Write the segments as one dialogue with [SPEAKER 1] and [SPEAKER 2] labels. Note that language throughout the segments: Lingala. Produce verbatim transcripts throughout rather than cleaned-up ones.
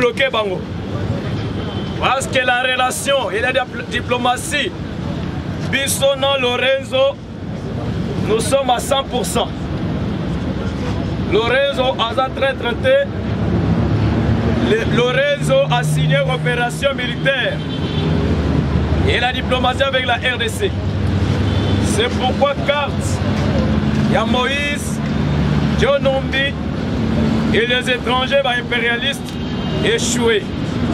[SPEAKER 1] bloqué bango. Parce que la relation et la diplomatie, Bissono Lorenzo, nous sommes à cent pour cent. Lorenzo a très traité. Lorenzo a signé une opération militaire et la diplomatie avec la R D C. C'est pourquoi carte, il y a Moïse, John Nombi et les étrangers impérialistes échoués.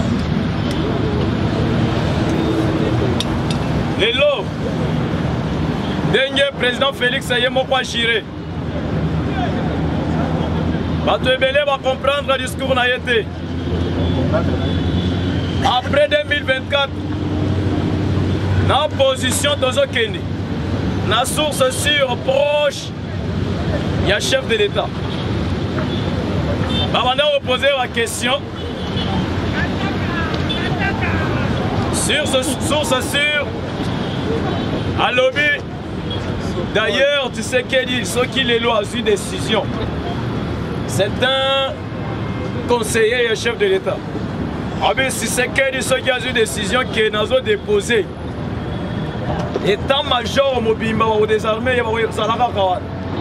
[SPEAKER 1] Les lots, dernier président Félix Ayemokwa Chiré. Batouébélé va comprendre le discours naïté. Après deux mille vingt-quatre, la position de Kenya, la source sûre proche, il y a chef de l'État. On a posé la question sur ce source sûre à lobby. D'ailleurs, tu sais qu'il dit ce qu'il est loin une décision. C'est un conseiller et chef de l'État. Ah bien, si c'est qu'il dit ce qui a une décision qui est dans déposé. État-major Mobimba ou des armées, il y a Salaka Kawan.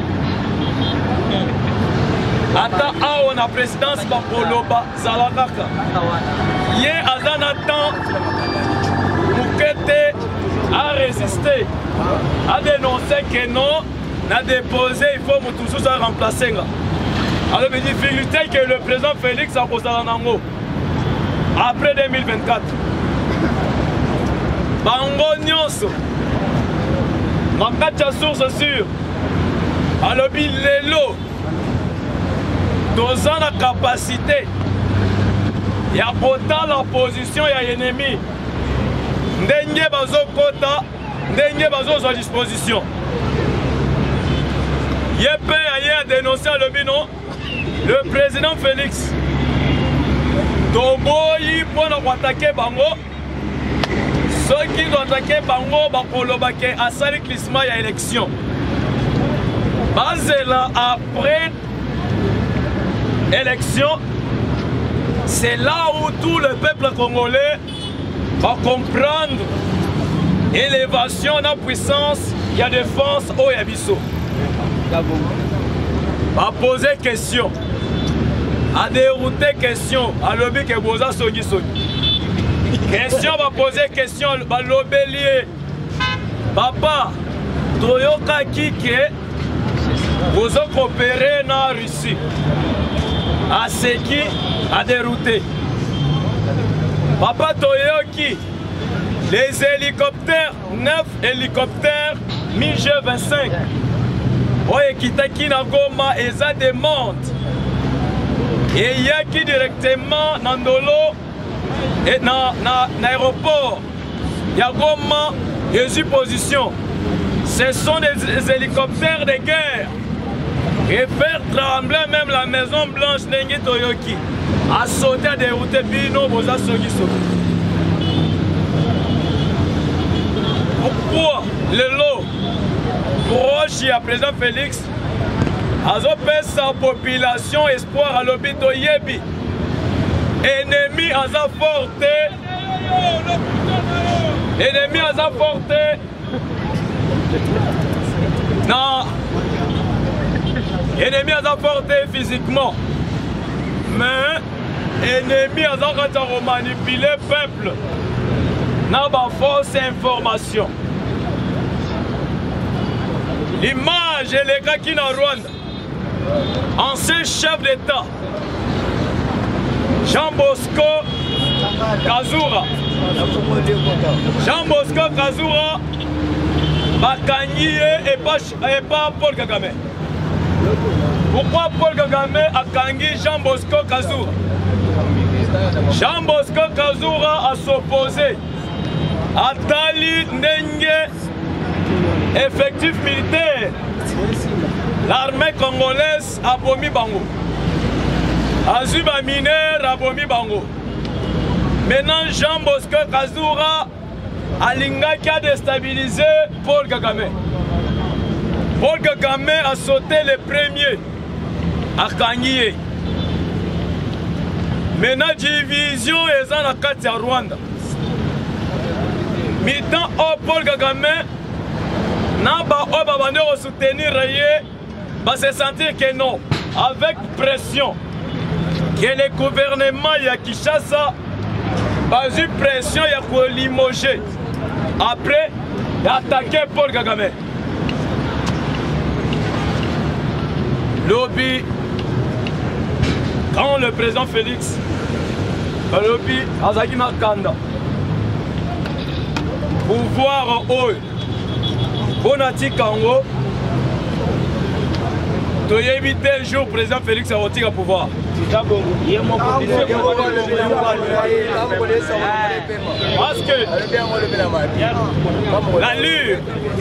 [SPEAKER 1] Ata on a présidence Bakoloba Salaka Kawan. Yé Azanatan Moukete a résisté, a dénoncé que non, a déposé, il faut Moutoussou se remplacer. Alors, les difficultés que le président Félix a posées en Ango après deux mille vingt-quatre. Bango Nyonso, Makacha source sûre, alors Lelo, dans la capacité, il y a autant la position, il y a ennemi. N'enye bazo kota, n'enye bazo à disposition. Yepé a dénoncé le bino, le président Félix. Toboyi pour nous attaquer Bango. Ceux qui ont attaqué Bango, Bakolobake, à Sali Klisma, il y a élection. Basela après élection, c'est là où tout le peuple congolais va comprendre élévation de la puissance, il y a défense au Yabiso. Va poser question, à dérouter question, à lobby que Boza Sogi Sogi. Question va poser question, va l'obélier. Papa, Toyoka Kike, vous avez coopéré dans la Russie. À ce qui a dérouté. Papa Toyoki, les hélicoptères, neuf hélicoptères M I G vingt-cinq. Oye Kitaki Nagoma et ça demande. Et il y a qui directement dans Ndolo et dans l'aéroport. Il y a Goma et sur position. Ce sont des hélicoptères de guerre. Et faire trembler même la Maison Blanche Nengi Toyoki. A sauter à dérouter Bino Boza Sogi Sogi. Pourquoi le lot proche à président Félix a fait sa population espoir à l'hôpital Yebi. Ennemi à sa forte. Ennemi à sa forte. Non. Ennemi à sa forte physiquement. Mais ennemi à sa manipuler le peuple. N'a pas fausse information. L'image et les gars qui sont en Rwanda. Ancien chef d'État. Jean Bosco Kazura. Jean Bosco Kazura. Bakanyi et pas, et pas Paul Kagame. Pourquoi Paul Kagame a kangi Jean Bosco Kazura? Jean Bosco Kazura a s'opposé à Tali Ndenge, effectif militaire. L'armée congolaise a bomi Bango. Azuba mineur a bomi Bango. Maintenant Jean Bosco Kazura a linga qui a déstabilisé Paul Kagame. Paul Kagame a sauté le premier à Kangye. Maintenant, division est dans la carte de Rwanda. Mitan au Paul Kagame, Naba Obabane au soutenir Raye, va se sentir que non, avec pression, que le gouvernement ya Kinshasa, pas eu pression, il y a quoi limoger. Après, d'attaquer Paul Kagame. Lobby, quand le président Félix, lobby, Azaki Makanda, pouvoir haut, Bonati Kango, tu as évité un jour le président Félix à retirer le pouvoir. Parce que l'allure,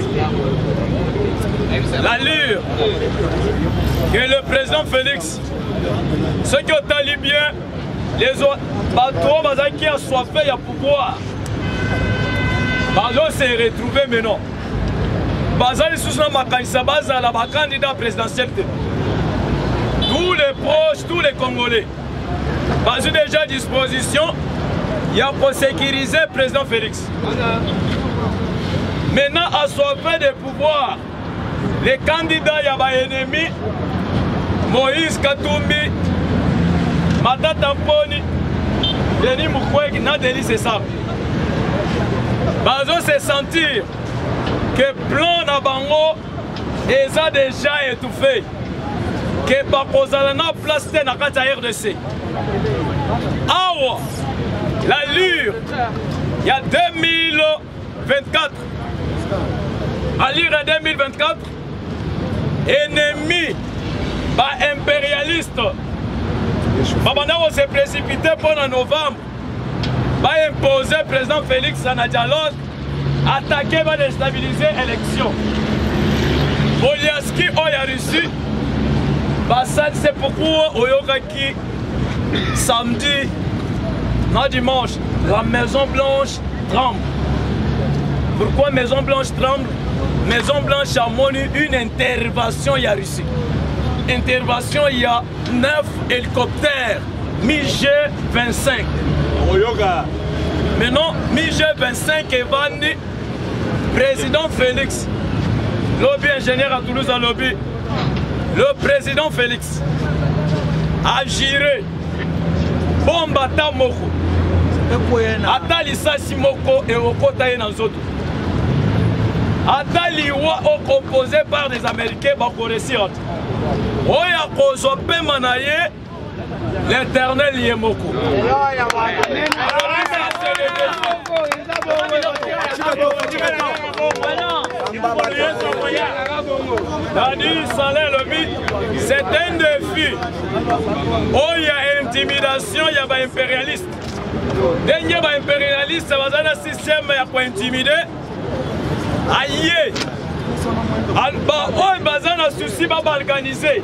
[SPEAKER 1] l'allure que le président Félix, ceux qui ont allé bien, les autres, qui ont soifé à pouvoir, ils s'est retrouvé maintenant. Ils sont les candidats présidentiels. Tous les proches, tous les Congolais, ils ont déjà à disposition, il y a pour sécuriser le président Félix. Maintenant, à soifé de pouvoir, les candidats, il y a des ennemis, Moïse Katumbi, Matata Mponi, Denis Mukwege, Nadeli, c'est ça. Ils ont se sentir que le plan de Bango est déjà étouffé. Que Bakozala na place na kata R D C. Awa, l'allure, il y a deux mille vingt-quatre. À l'ire de deux mille vingt-quatre, ennemi, bah impérialiste, Babana s'est précipité pendant novembre, bah imposer le président Félix en dialogue, attaquer, va déstabiliser l'élection. Oliaski, on a reçu. C'est pourquoi Oyokaki, samedi, non dimanche, la Maison Blanche tremble. Pourquoi Maison Blanche tremble? Maison Blanche a mené une intervention, il y a Russie. Intervention, il y a neuf hélicoptères Mi G vingt-cinq. Maintenant, Mi G vingt-cinq est vendu. Président Félix, lobby ingénieur à Toulouse à lobby. Le président Félix a géré Bombata Moko, Atalisa Simoko et Okotaye Nanzoto. Ataliwa est composé par des Américains, Bakoresirot. Oya Kozope Manaye, l'éternel Yemoko. C'est un défi. Oh, il y a intimidation, il y a des impérialistes. Dès des impérialistes, ça va dans un système pour intimider. Aïe! Oh, il y a un souci pour organiser.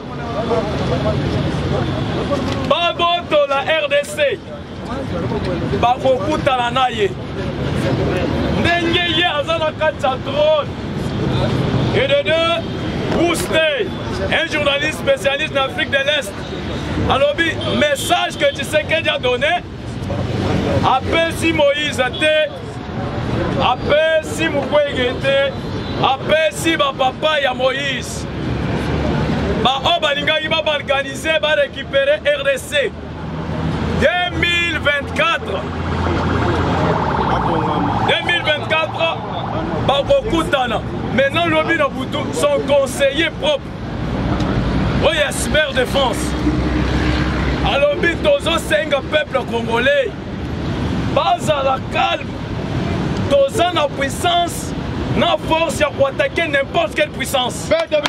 [SPEAKER 1] Baboto, la R D C. Bakokuta la naye. Ndenge azana katsa drone. Et de deux, booster un journaliste spécialiste d'Afrique de l'Est. Alors, message que tu sais qu'il a donné. Appelle si Moïse était, appelle si Mukwege était, appelle si ma papa y a Moïse. Bah, oh, balinga, il va organiser, va récupérer R D C. deux mille vingt-quatre. deux mille vingt-quatre, Bakokutana. Maintenant, lobby Nabutu, son conseiller propre. Oh, il y a cyberdéfense. Alors, Tozo cinq peuple congolais. Pas à la calme. Tozo na puissance, na force pour attaquer n'importe quelle puissance.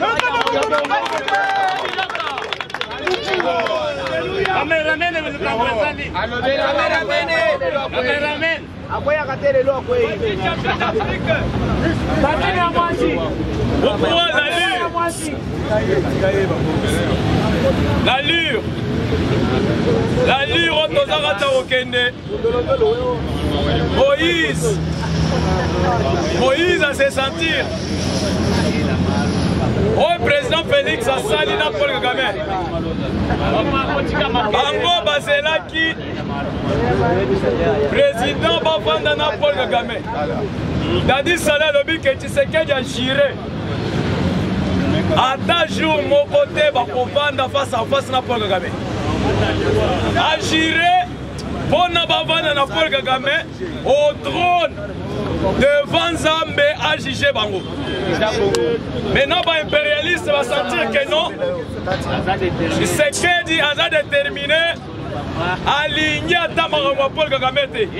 [SPEAKER 1] Pourquoi l'allure? L'allure, l'allure, Moïse, Moïse a se sentir. le président Félix Asali na Paul Kagame. Bango Bazelaki, président Bavanda na Paul Kagame. Dadi Sala lobi que Tshisekedi a géré. À ta jour, mon côté, Bakovanda face à face na Paul Kagame. A géré pour na Bavanda na Paul Kagame au trône devant Zambé à juger Bango. Maintenant, les impérialistes vont sentir que non. Tshisekedi a déterminé à aligner à Tamarama Paul Kagame.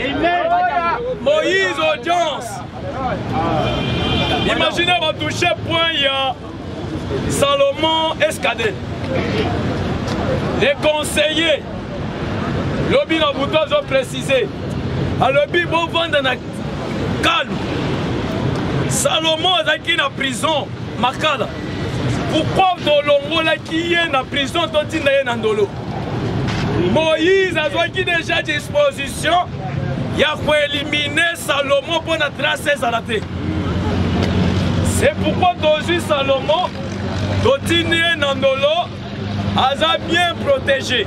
[SPEAKER 1] Moïse audience. Imaginez, on va toucher point, il y a Salomon Escadé. Les conseillers, lobby na bouton ont précisé. À lobby, bon vendre na calme. Salomon est en prison, Makala. Pourquoi Dolongo là qui est en prison, Totina est en dolo? Moïse a déjà disposition, il a faut éliminer Salomon pour la tracer sa latte. C'est pourquoi Dozu Salomon, Totina est en dolo, a bien protégé.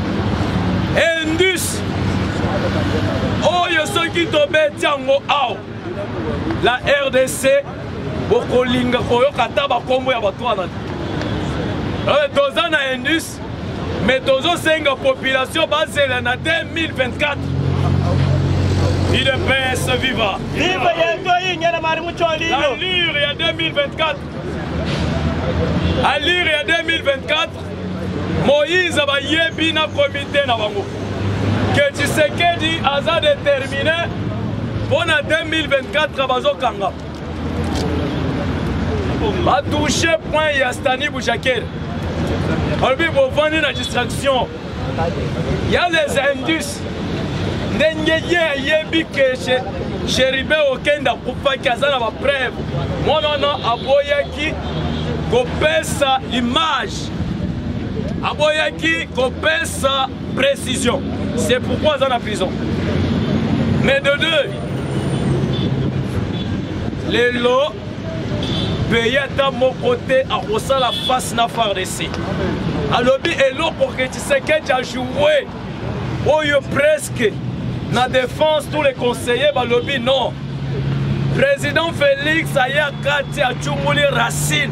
[SPEAKER 1] Indus, oh yo ceux qui tombent tiango ao. La R D C, beaucoup linga koyo kataba kombo ya bato wana. Toza na Indus, mais tozo senga population basée na deux mille vingt-quatre. Il est P S viva. Viva yendo nyana mari mucholi. Allure il y a deux mille vingt-quatre. Allure il y a deux mille vingt-quatre. Moïse va yebi na comité na bango. Que Tshisekedi aza déterminé pour la deux mille vingt-quatre, Bazo Kanga. Va toucher point Yastani Bouchaker. On lui va vendre la distraction. Il y a les Indus. N'engagez yebi que Chéribé Okenda Poupa Kazana va preuve. Moi non non aboyaki kopesa image. Aboyaki kopesa précision. C'est pourquoi ils sont en prison. Mais de deux, les lots payés à mon côté à Rosa la face na F A R D C. Alors, et l'eau pour que tu sais que tu as joué, oh, presque, na défense, tous les conseillers, bah, lobby, non. Président Félix Aya Kati a Tchoumouli Racine.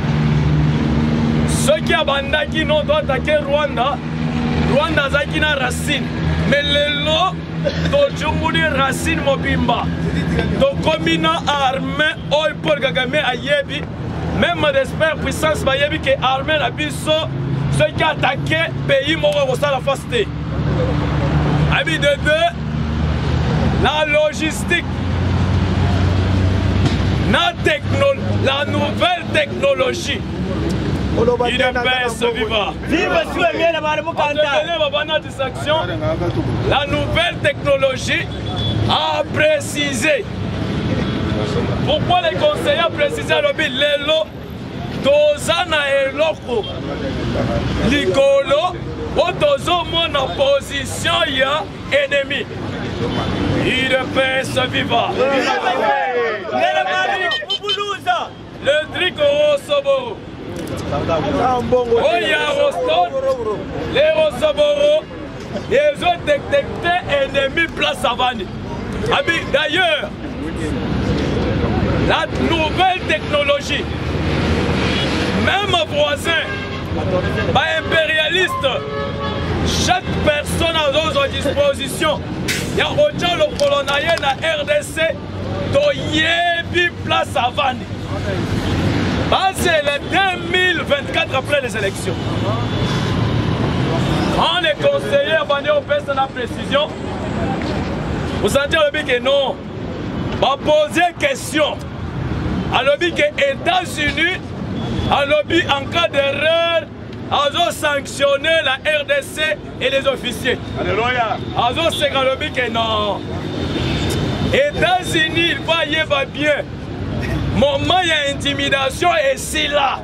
[SPEAKER 1] Ceux qui abandonnent qui n'ont pas attaqué Rwanda, Rwanda Zaki na Racine. Mais les lots, Tchoumouli Racine Mobimba. Donc, comme il a armé, oh, Paul Kagame a yebi, même d'espère puissance, bah, yebi qui armé la biso, ceux qui attaqué, pays mort au sein de la face. Amis de deux, la logistique, la, techno, la nouvelle technologie. Il est baisse vivant. La nouvelle technologie a précisé. Pourquoi les conseillers ont précisé les lots Tozana et Loko Ligolo Otozo mon opposition y a ennemi. Il est baisse vivant. Le Drico Rosobo. Oh, il y a Roston, les Rosoboro, ils ont détecté ennemi place Savane. D'ailleurs, la nouvelle technologie, même voisin, bah, impérialiste, chaque personne a sa disposition. Il y a Roja le colonel na R D C, Toyebi place Savane. C'est le deux mille vingt-quatre après les élections. Quand les conseillers abandonnés au P S la précision, vous sentez le que non, va poser question. À l'objet que les États-Unis, à l'objet en cas d'erreur, ont sanctionné la R D C et les officiers. Alléluia. Ils ont sanctionné que non. Les États-Unis, il va y avoir bien. Moment il y a intimidation et c'est là.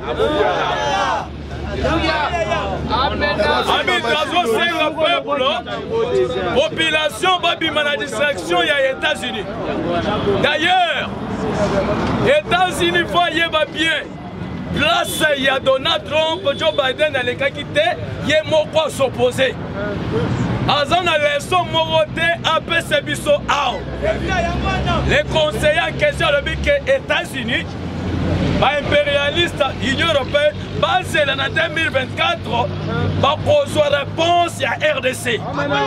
[SPEAKER 1] Amis, c'est le peuple, population, la distraction, il y a les États-Unis. D'ailleurs, les États-Unis voyaient bien. place il y a Donald Trump, Joe Biden, les cas qui étaient, il y a moko s'opposer. Azan a leçon moroté A P C biso ao. Les conseillers en question le but que États-Unis, les impérialistes, l'Union européenne, basé en deux mille vingt-quatre, va poser réponse à R D C.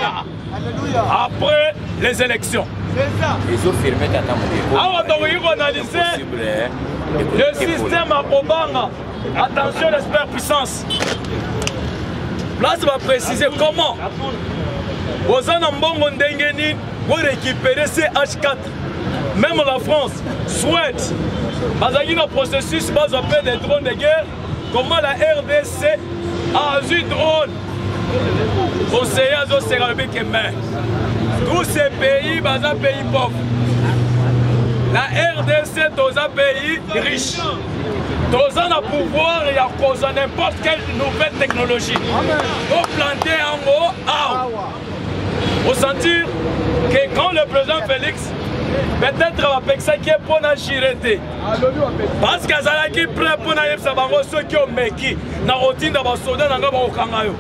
[SPEAKER 1] Après les élections.
[SPEAKER 2] Ils ont firmé
[SPEAKER 1] Alors, on va analyser le système à Obama. Attention, les superpuissances. Là, ça va préciser comment. Aux Anambongo Ndengeni, vous récupérez ces H quatre. Même la France souhaite, dans un processus, bas appel des drones de guerre, comment la R D C a eu drone. Conseiller à Zosérabé Kemen. Tous ces pays, bas un pays pauvre. La R D C est un pays riche. Tous un pouvoir et à cause de n'importe quelle nouvelle technologie. Pour planter en haut, ah. Faut sentir que quand le président Félix, peut-être va penser qu'il est pour la chirete. Parce que ça qui prêt pour la yep sabango ceux qui ont meki na routine dans soda na ngaba okangayo.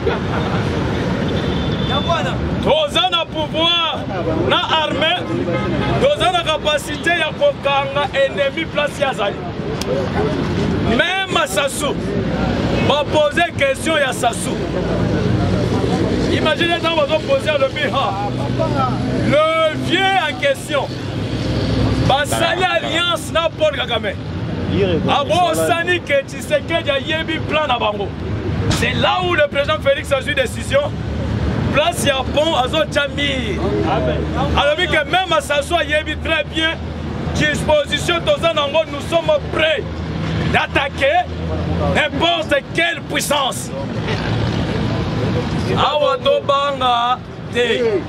[SPEAKER 1] Tous un pouvoir na armée, tous un capacité ya kokanga ennemi place ya zali. Même à Sassou, va poser question à Sassou. Imaginez quand vous posez le biha. Le vieux en question. Basali Alliance na Paul Kagame. Abo Sani que tu sais qu'il y a yebi plan à Bango. C'est là où le président Félix a eu décision. Place ya pont à Zochami. Alors que même à Sassou yebi très bien. Disposition Tozanango, nous sommes prêts d'attaquer n'importe quelle puissance. Awa Tobanga te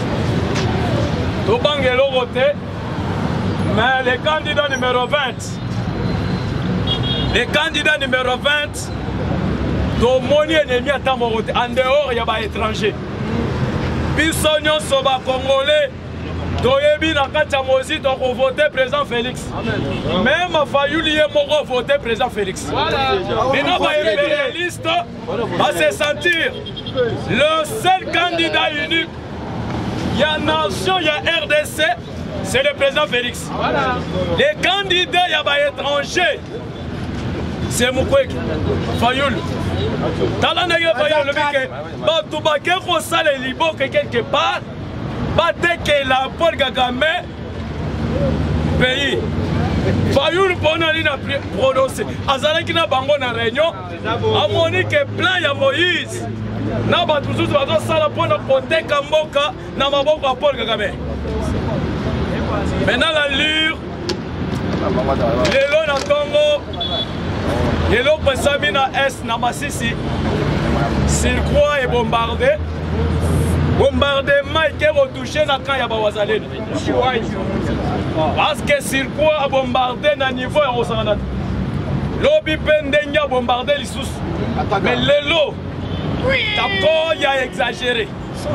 [SPEAKER 1] Tobanga l'oroté, mais le candidat numéro vingt, le candidat numéro vingt, Tomoni ennemi à Tamoroté, en dehors il y a des étrangers. Bissonyon Soba Congolais. Toyebi na kati ya mozi donc on votait président Félix. Même a fallu lier moko voter président Félix. Maintenant les impérialistes va se sentir le seul candidat unique. Il y a nation, il y a R D C, c'est le président Félix. Les candidats il y a des étrangers. C'est Mukwege, Fayoul. Talana ya Fayoul le biké. Ba tubake ko sale libo quelque part. Batte que la Paul Kagame pays. Fayoul Bonali n'a prononcé. Azala qui n'a bango na réunion. A Monique plan ya Moïse. Na ba toujours ba sala pour na ponte kamboka na maboko ya Paul Kagame. Maintenant la lure. Lelo na Congo. Lelo pensami na Est na Masisi. Circuit est bombardé. Bombardement qui est retouché dans le camp de Wazalene. Parce que le circuit a bombardé dans le niveau de Rosanat. L'obi Pendenga a bombardé les sous. Mais le lot, d'accord, il a exagéré.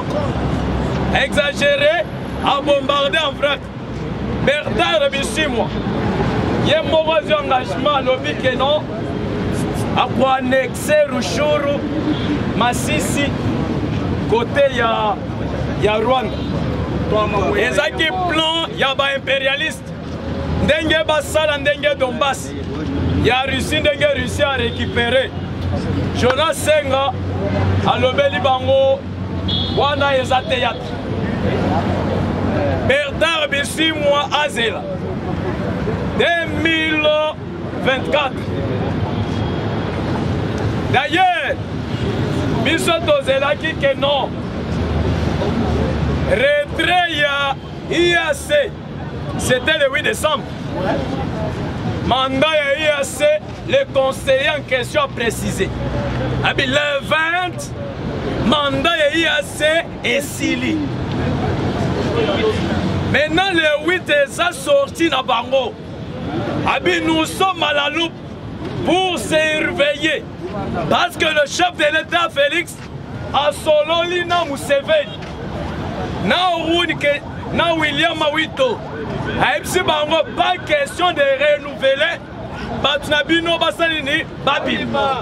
[SPEAKER 1] Exagéré, a bombardé en vrac. Bernard Bissimo, il y a un mauvais engagement, l'obi que non, a annexé Ruchuru, Masisi. Côté il y a, y a Rwanda. Et ça qui plan, il y a des impérialistes. Ndenge Bassala, Ndenge Donbass. Il y a Russie, Ndenge Russie à récupérer. Jonas Senga, à l'Obeli Bango, Wana Eza Théâtre. Bernard Bissi, moi, Azela. deux mille vingt-quatre. D'ailleurs, Biso Tozelaki que non. Retrait I A C. C'était le huit décembre. Mandat I A C, le conseiller en question a précisé. Le vingt, mandat I A C est Sili. Maintenant le huit est sorti dans Bango. Nous sommes à la loupe pour surveiller. Parce que le chef de l'État, Félix, a solo Lina Museveni. Na William Mawito. Pas question de renouveler Batnabino Basalini, Babima.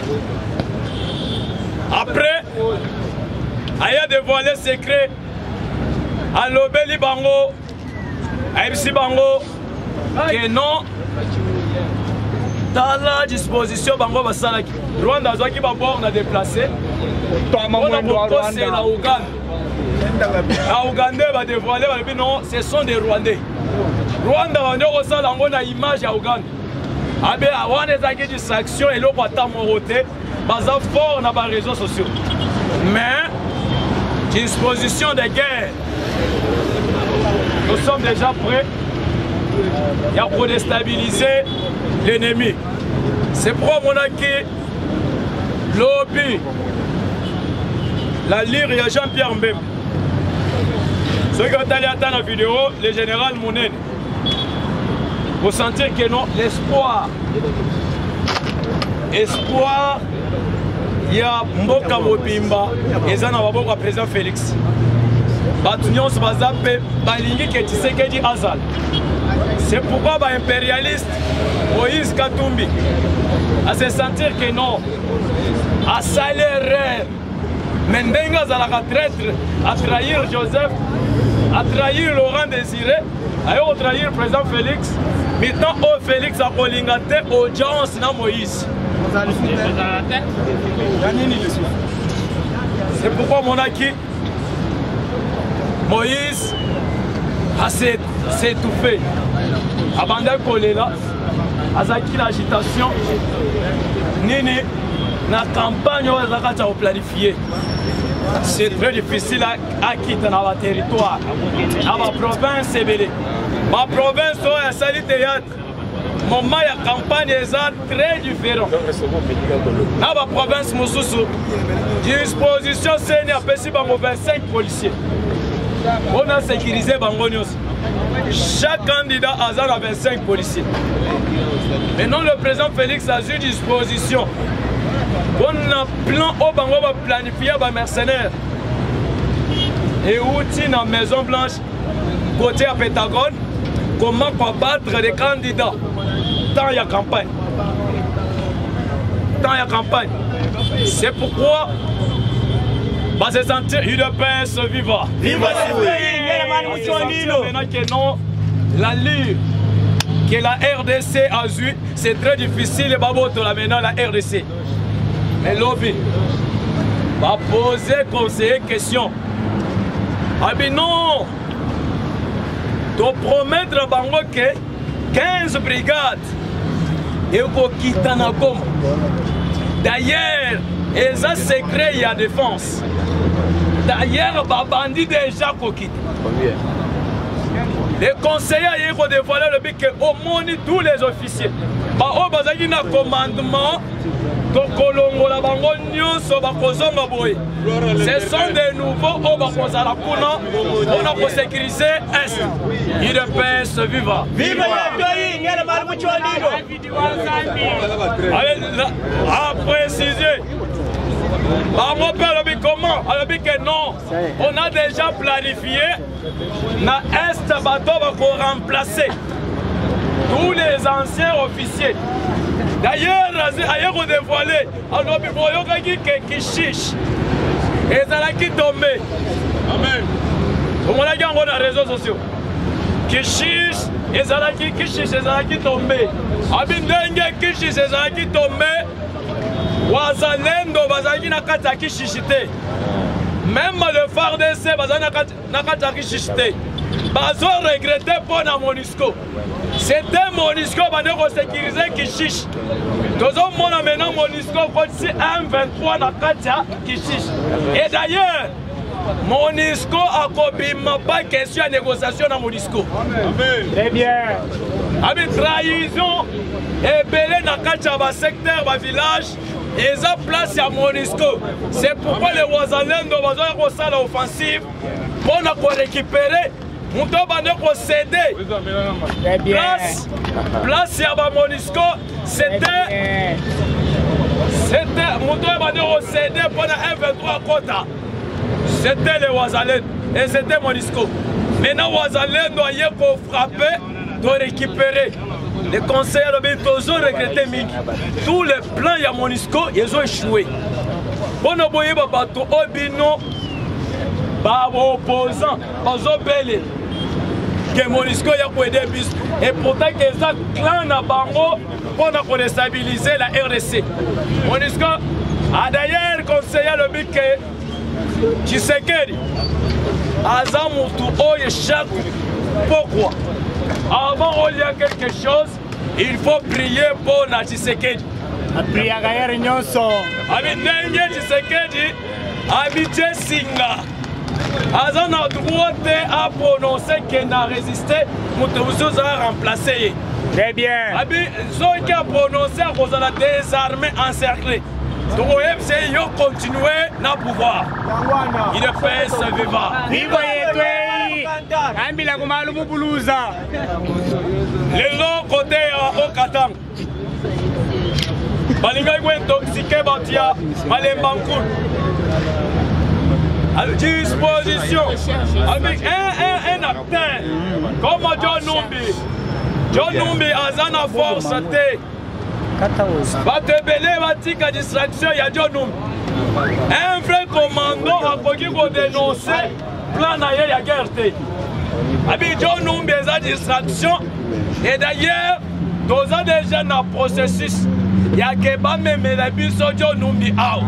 [SPEAKER 1] Après, Aya dévoilé secret à l'Obeli Bango, à M C Bango, que non, dans la disposition Bango Basalaki. Rwanda Zaki Babo, on a déplacé. On a proposé la Ouganda. La Ouganda va dévoiler, non, ce sont des Rwandais. Rwanda va nous une image à Ouganda. Abe awa des distractions et l'autre à moroté, basa fort dans les réseaux sociaux. Mais disposition de guerre, nous sommes déjà prêts. Il y a pour déstabiliser l'ennemi. C'est pour mon acquis, lobby, la lyre, il y a Jean-Pierre Mbem. Ceux qui ont allé attendre la vidéo, le général Mounene. Vous sentez que non, l'espoir. Espoir, il y a Mboka Mobimba et Zana Waboko président Félix. Batunion se basa pe balingi que tu sais que dit Azal. C'est pourquoi les impérialistes Moïse Katumbi à se sentir que non, à salaire, Mendenga Zalaka traître, à trahir Joseph, à trahir Laurent Désiré, à trahir le président Félix. Maintenant, au Félix a collingaté audience dans Moïse. C'est pourquoi mon acquis, Moïse a s'étouffé. Abandonné Kolela, a acquis l'agitation. Nini, la campagne a planifié. C'est très difficile à quitter dans le territoire. Dans ma province, c'est belé. Ma province, c'est un sali théâtre. Mon ma campagne est très différent. Dans ma province, Moussoussou, disposition c'est une apécie par vingt-cinq policiers. On a sécurisé Bangonios. Chaque candidat a vingt-cinq policiers. Maintenant, le président Félix a eu disposition. On a plan au Bango va planifier les mercenaires. Et outils dans la Maison Blanche, côté à Pentagone, comment combattre les candidats. Tant il y a campagne. Tant il y a campagne. C'est pourquoi va se sentir U D P S viva. Viva le pays. Maintenant que non, la lutte que la R D C a eu, c'est très difficile. Baboto la maintenant la R D C. Mais lobby va poser conseiller question. Ah ben non, tu promettre à Bango que quinze brigades et au Kitanagoma. D'ailleurs, ils ont secret il y a défense. D'ailleurs, les bandits déjà quitté. Les conseillers ont dévoilé le but qu'au monde tous les officiers. Bah, ils ont un commandement. Ce sont des nouveaux on a sécurisé Est. Il ne peut se vivre. Vive à préciser. Mon père dit comment? Elle dit que non. On a déjà planifié. Na Est bateau va remplacer tous les anciens officiers. D'ailleurs, ailleurs on dévoilé, alors il faut qui chiche. Et ça là qui tombe. Amen. Comment la gang on a réseaux sociaux? Qui chiche, et ça là qui chiche, et ça là qui tombe. Abin dengue qui chiche, et ça là qui tombe. Wazalendo bazaki na kata qui chichite. Même le phare de C bazaki na kata qui chichite. Bazo regretté pour la Monisco. C'était Monisco qui sécurisé qui chiche. Nous avons maintenant Monisco qui un vingt-trois na Katia qui chiche. Et d'ailleurs, Monisco a copiment pas question de négociation dans Monisco. Très bien. Avec trahison et belé dans Katia, secteur, village. Ils ont place à Monisco. C'est pourquoi les Wazalendo ont fait l'offensive pour récupérer. Nous devons céder. Place, place à Monisco, c'était. C'était. Nous devons céder pendant un vingt-trois quotas. C'était les Wazalendo et c'était Monisco. Maintenant, Wazalendo doit frapper, doit récupérer. les conseillers ils ont regretté mingi. Tous les plans ya MONUSCO ils ont échoué. Bon aboye ba bato obino ba opposants bazo belé que MONUSCO ya ko aider bis et pourtant que ça clan na bango pour déstabiliser la R D C. MONUSCO a d'ailleurs conseillé le but que Tshisekedi Aza Moutou Oye chaque. Pourquoi? Avant il y a quelque chose, il faut prier pour na Tshisekedi.
[SPEAKER 2] Prier à Gaïa Nyonso.
[SPEAKER 1] Ami Ndenge Tshisekedi, habité Singa. Aza na droit à prononcer qu'il n'a résisté, Moutouzo a remplacé.
[SPEAKER 2] Très bien.
[SPEAKER 1] Abi, ceux qui a prononcé à cause de la désarmée encerclée. Donc, M C I continuer na pouvoir. Il ne peut se vivre.
[SPEAKER 2] Viva Yetwei. Ambila kumalu mubuluza.
[SPEAKER 1] Les longs côtés au Katang. Balinga est intoxiqué, Batia, Malembankoul. À disposition. Avec un, un, un acteur. Comme John Numbi. John Numbi a une force. Va te belé, va tika distraction, il y a John Numbi. Un vrai commando a voulu dénoncer plan d'ailleurs, il y a guerre. Avec John Numbi, il y a distraction. Et d'ailleurs, dans un des jeunes processus, il y a Keba même la bus John Numbi out.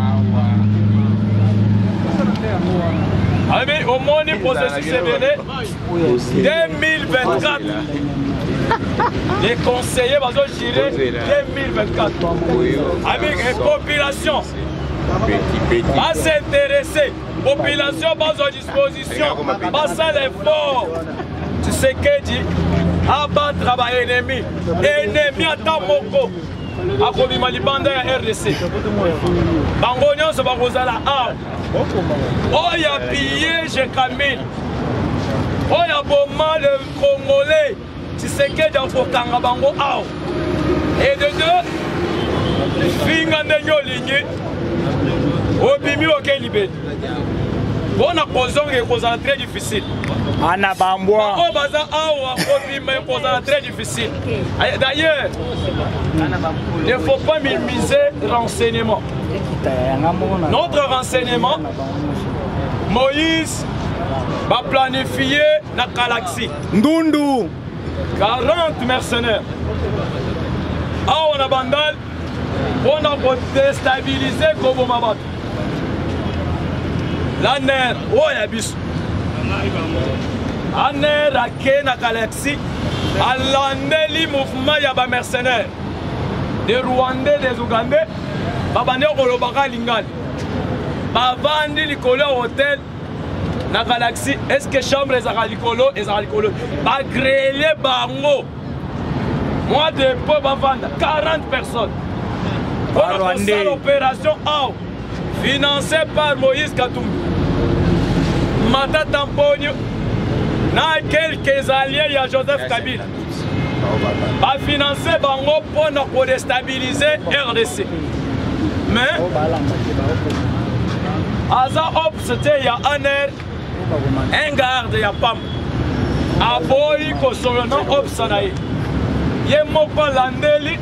[SPEAKER 1] Avec au moins le processus est venu deux mille vingt-quatre. Les conseillers vont gérer deux mille vingt-quatre. Avec une population va s'intéresser. Population va à disposition. Va faire l'effort. Tu sais que dit abattre un ennemi. Ennemi à Tamoko. A Kobima Libanda et R D C. Bango Nyonso va vous aller à oh, il y a pillé, j'ai camé. Oh, il y a bomba le Congolais. Tu sais que dans le Kangabango, et de deux, Finga de Ligné, Obimi au Kelibé. Bon, on a posé une chose très difficile.
[SPEAKER 2] Anna Bamboa.
[SPEAKER 1] Oh, Baza, Obimi, une chose très difficile. D'ailleurs, il ne faut pas minimiser le renseignement. Notre renseignement, Moïse va planifier la galaxie.
[SPEAKER 2] Ndundu.
[SPEAKER 1] quarante mercenaires. Ah, on a bandal, on a déstabilisé Kobo Mabat. La nerf, oh, il y a bis. La nerf a créé la galaxie. À l'année, mouvement, il y a des mercenaires. Des Rwandais, des Ougandais. Babane Olobaka Lingal. Babandi Likolo Hôtel. Na galaxie, est-ce que chambre est à Likolo et à Likolo? Ba grélé bango. Moi de peu va vendre quarante personnes. Pour l'opération A O, financée par Moïse Katumbi. Mata Tamponio. Na quelques alliés, il y a Joseph Kabila. Ba financer bango pour déstabiliser R D C. Mais, Aza Hop, c'était il y a un air, un garde, il y a Pam. Aboyi Kosoyono Hop Sanaï. Yemoko Landeli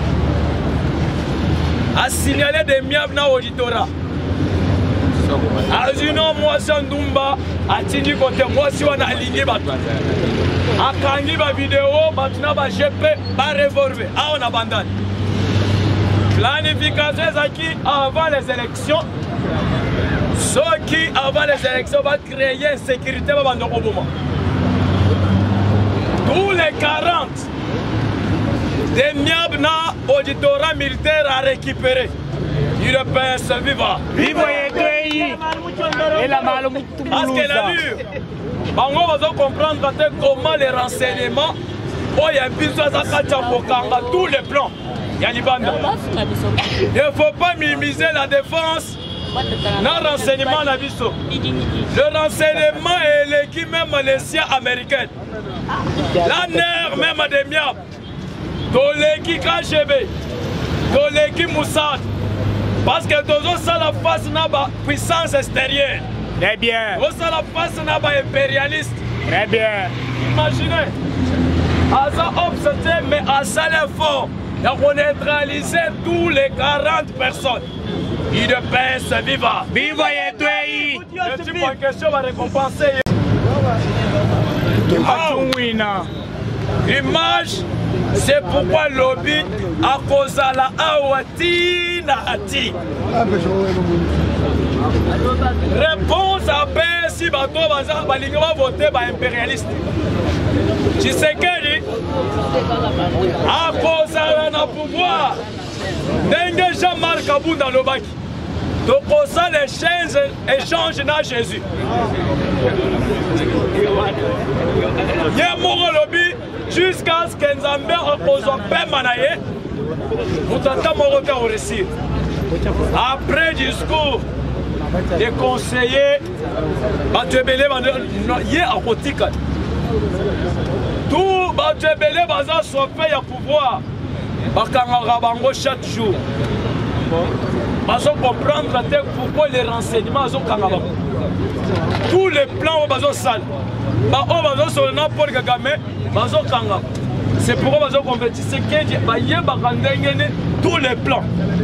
[SPEAKER 1] a signalé des miables dans l'auditorat. Azino Mwasa Ndumba a tenu côté moi si on a aligné Batman. A Kangi ba vidéo, Batna ba G P, ba revolver. Ah, on abandonne. Planification avant les élections. Ceux qui, avant les élections, vont créer une sécurité au moment. Tous les quarante des miabna auditorat militaire à récupérer. Il repère ce vivant.
[SPEAKER 2] Viva Yetwei. Et la malumou.
[SPEAKER 1] Parce que l'allure, on va comprendre comment les renseignements, oh, il y a besoin de tous les plans. Il ne faut pas minimiser la défense. Le renseignement Le renseignement est l'équipe même malaysienne américaine. La N E R même des miables. Dans l'équipe K G B. Dans l'équipe Moussad. Parce que dans ça la face n'a pas puissance extérieure.
[SPEAKER 2] Très bien.
[SPEAKER 1] Dans ça la face n'a pas impérialiste.
[SPEAKER 2] Très bien.
[SPEAKER 1] Imaginez. Aza obsédé, mais à ça l'effort. Il a neutralisé tous les quarante personnes. Il de paix se viva.
[SPEAKER 2] Viva Yetwei.
[SPEAKER 1] Le type en question va récompenser. L'image, c'est pourquoi le lobby a causé la awati na ati. Réponse à paix si bateau bazar balinga va voter ba impérialiste. Tu sais que à cause de notre pouvoir, n'engue Jean-Marc Kabunda Lobaki. Donc ça les échange na Jésus. Yemoro lobby jusqu'à ce que Nzambe repose en paix manaye. Mutata moroka au récit. Après discours des conseillers, Batebele yé à Kotika. Tout Batebele baza sauvé à pouvoir. Bakanga bango chaque jour. Bazo comprendre pourquoi les renseignements sont kangaba. Tous les plans bazo sale. Ba o bazo sur Paul Kagame bazo kanga. C'est pourquoi bazo convertir ce que ba yé bakandengene tous les plans.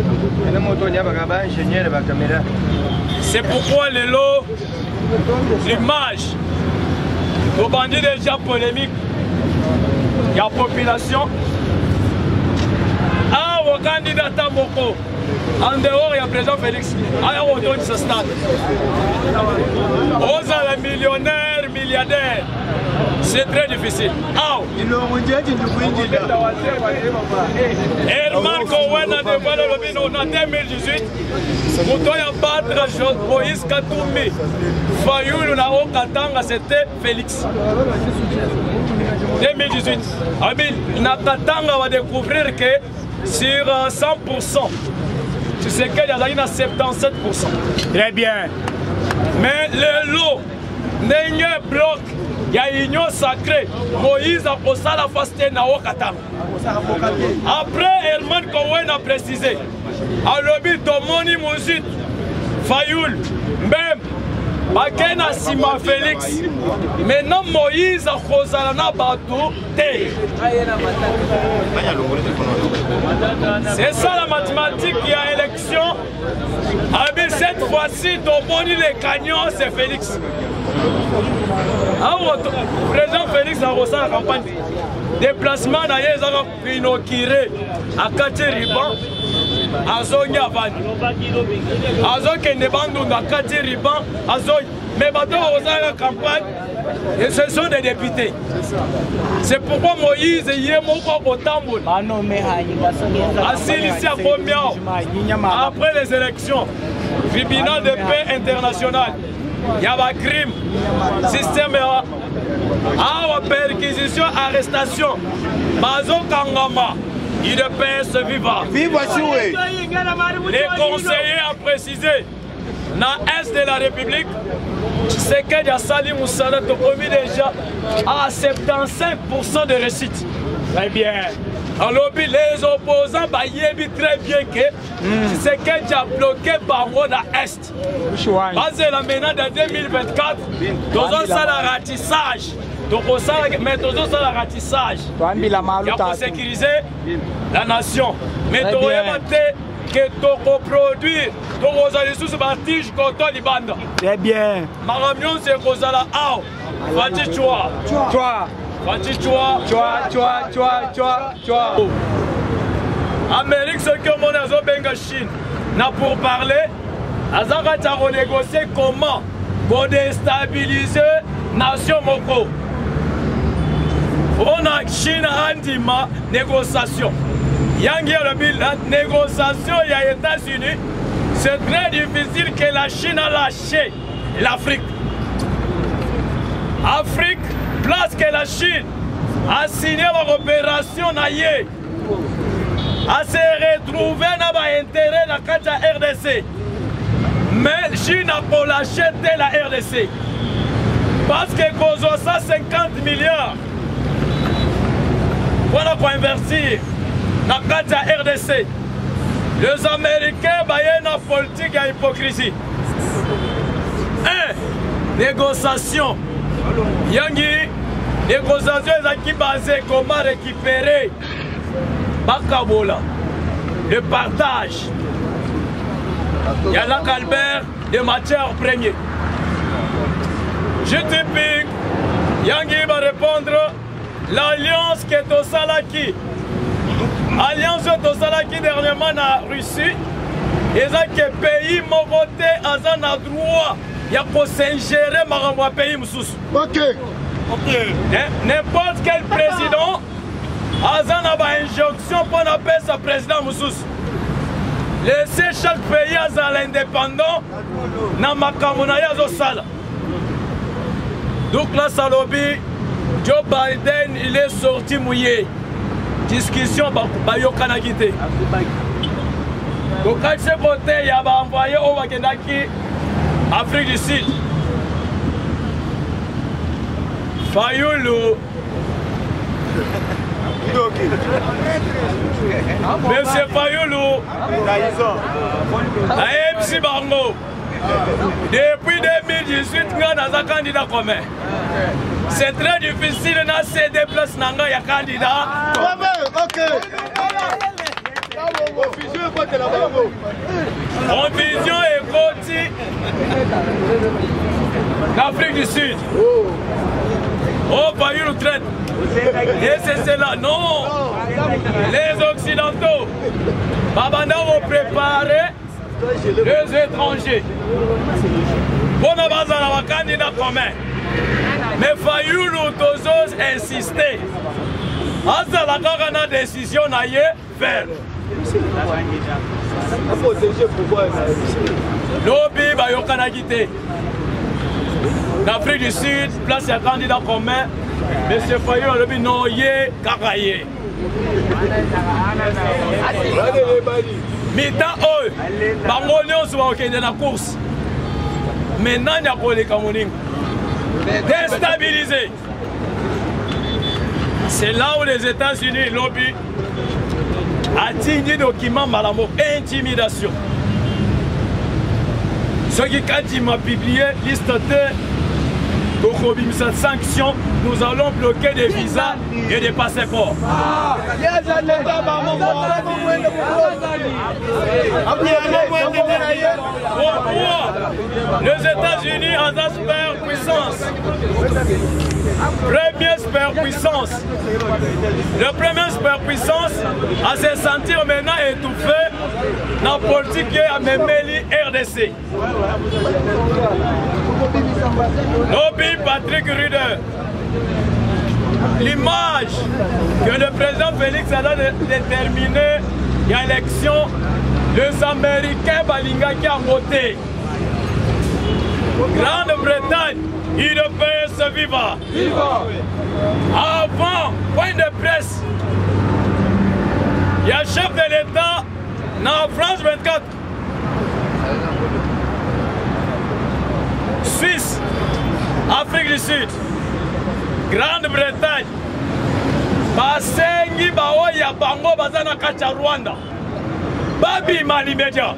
[SPEAKER 1] C'est pourquoi les lots, l'image, nos bandits déjà polémiques, il y a population. Ah, au candidat Tamoko, en dehors, il y a président Félix. Ah, il y a autour de ce stade. Aux les millionnaires, milliardaires, c'est très difficile. Ah, Herman Cohen a dévoilé le bino en deux mille dix-huit. Pour toi, battre Moïse Katoumbi. Fayoul, na au Katanga, c'était Félix. deux mille dix-huit. Abil, na Katanga va découvrir que sur cent pour cent, tu sais qu'il y a une à soixante-dix-sept pour cent.
[SPEAKER 2] Très bien.
[SPEAKER 1] Mais le lot, n'est pas bloc. Il y a une union sacrée. Moïse a posé la faste na au Katanga. Après, Herman Cohen a précisé. À l'objet de Moni Mouzit, Fayoul, même, Bakena Sima Félix. Maintenant, Moïse a causé la bateau. C'est ça la mathématique, il y a élection. Mais cette fois-ci, Domoni les gagnants, c'est Félix. Le président Félix a reçu la campagne. Déplacement d'ailleurs, ils ont inauguré à Katiriban, à Zonyavan. À Zonyavan, à Katiriban, à Zonyavan. Mais maintenant, on a la campagne et ce sont des députés. C'est pourquoi Moïse est au Tamboul. Assis ici à combien après les élections, tribunal de paix international. Il y a un crime, système à perquisition, arrestation. Bazo Kangama, il de paix se viva. Les conseillers ont précisé, dans l'Est de la République, c'est qu'il y a Salim Moussala qui a promis déjà à soixante-quinze pour cent de réussite.
[SPEAKER 2] Très bien.
[SPEAKER 1] Alors, les opposants, bah, ils savent très bien que mm. c'est qu'il y a bloqué par moi dans l'Est. Parce que la maintenant de deux mille vingt-quatre, nous avons ça le ratissage. Donc, mais nous avons ça le ratissage. Il y a pour sécuriser la nation. Mais nous avons que tu produire, tu as des bâtis contre les bandes.
[SPEAKER 2] Très bien.
[SPEAKER 1] Ma réunion, c'est que ça la a. Fati Chua.
[SPEAKER 2] Chua.
[SPEAKER 1] Fati Chua.
[SPEAKER 2] Chua, Chua, Chua, Chua, Chua.
[SPEAKER 1] Amérique, ce que mon azo benga Chine, n'a pour parler, Azara a renégocié comment pour déstabiliser la nation Moko. On a Chine Andima négociation. Yangi a la négociation, il y a les États-Unis. C'est très difficile que la Chine a lâché l'Afrique. Afrique, place que la Chine a signé l'opération Naye, a se retrouvé dans l'intérêt de la R D C. Mais la Chine a pas lâché de la R D C. Parce que cause ça cinquante milliards pour investir dans la R D C. Les Américains, il y a une politique de hypocrisie. Un, négociation. Yangi, négociation qui basée comment récupérer Bakabola, le partage. Il y a là Albert de matières premières. Je te pique, Yangi va répondre l'alliance qui est au Salaki. Alliance au Salaki dernièrement en Russie. Et ça que pays mon côté a un droit. Il y a pour s'ingérer dans pays moussous.
[SPEAKER 3] Ok.
[SPEAKER 1] N'importe quel président a une injonction pour appeler sa président moussous. Laissez chaque pays à l'indépendant dans ma camonaya au sala. Donc là, Salobi, Joe Biden, il est sorti mouillé. Discussion, bah, yo kanagité. Donc, à ce côté, il y a envoyé au Wakendaki, Afrique du Sud. Fayoulou. Monsieur Fayoulou. A M C Bango. Depuis deux mille dix-huit, nous avons un candidat commun. C'est très difficile de se déplacer dans un candidat.
[SPEAKER 3] Ok.
[SPEAKER 1] En vision et côté l'Afrique du Sud. Oh, pas eu le traite. Et c'est cela. Non. Les Occidentaux. Babanda vont préparer les étrangers. Pour ne pas avoir un candidat commun. Mais Fayoulou Tozos insister. À la décision d'ailleurs faire. Lobby Bayokana Guité. L'Afrique du Sud, place un candidat commun. Monsieur Fayou a lobby noyé, kakaye. Mita eux, Bangolion soit ok de la course. Maintenant, il y a quoi les Camerounais déstabilisés. C'est là où les États-Unis lobby a signé document malamo intimidation. Ce qui quand il m'a publié liste de cette sanction, nous allons bloquer des visas et des passeports. Pourquoi les États-Unis ont une superpuissance? Première superpuissance. La première superpuissance à se sentir maintenant étouffée dans la politique à Memeli R D C. Lobby Patrick Ruder. L'image que le président Félix a déterminée il y a élection, les Américains Balinga qui a voté. Grande-Bretagne, il ne peut se vivre. Avant, point de presse, il y a chef de l'État dans France vingt-quatre. Suisse, Afrique du Sud, Grande-Bretagne, Basengi Baoya Bango Bazana Kacha Rwanda, Babi Mali Media.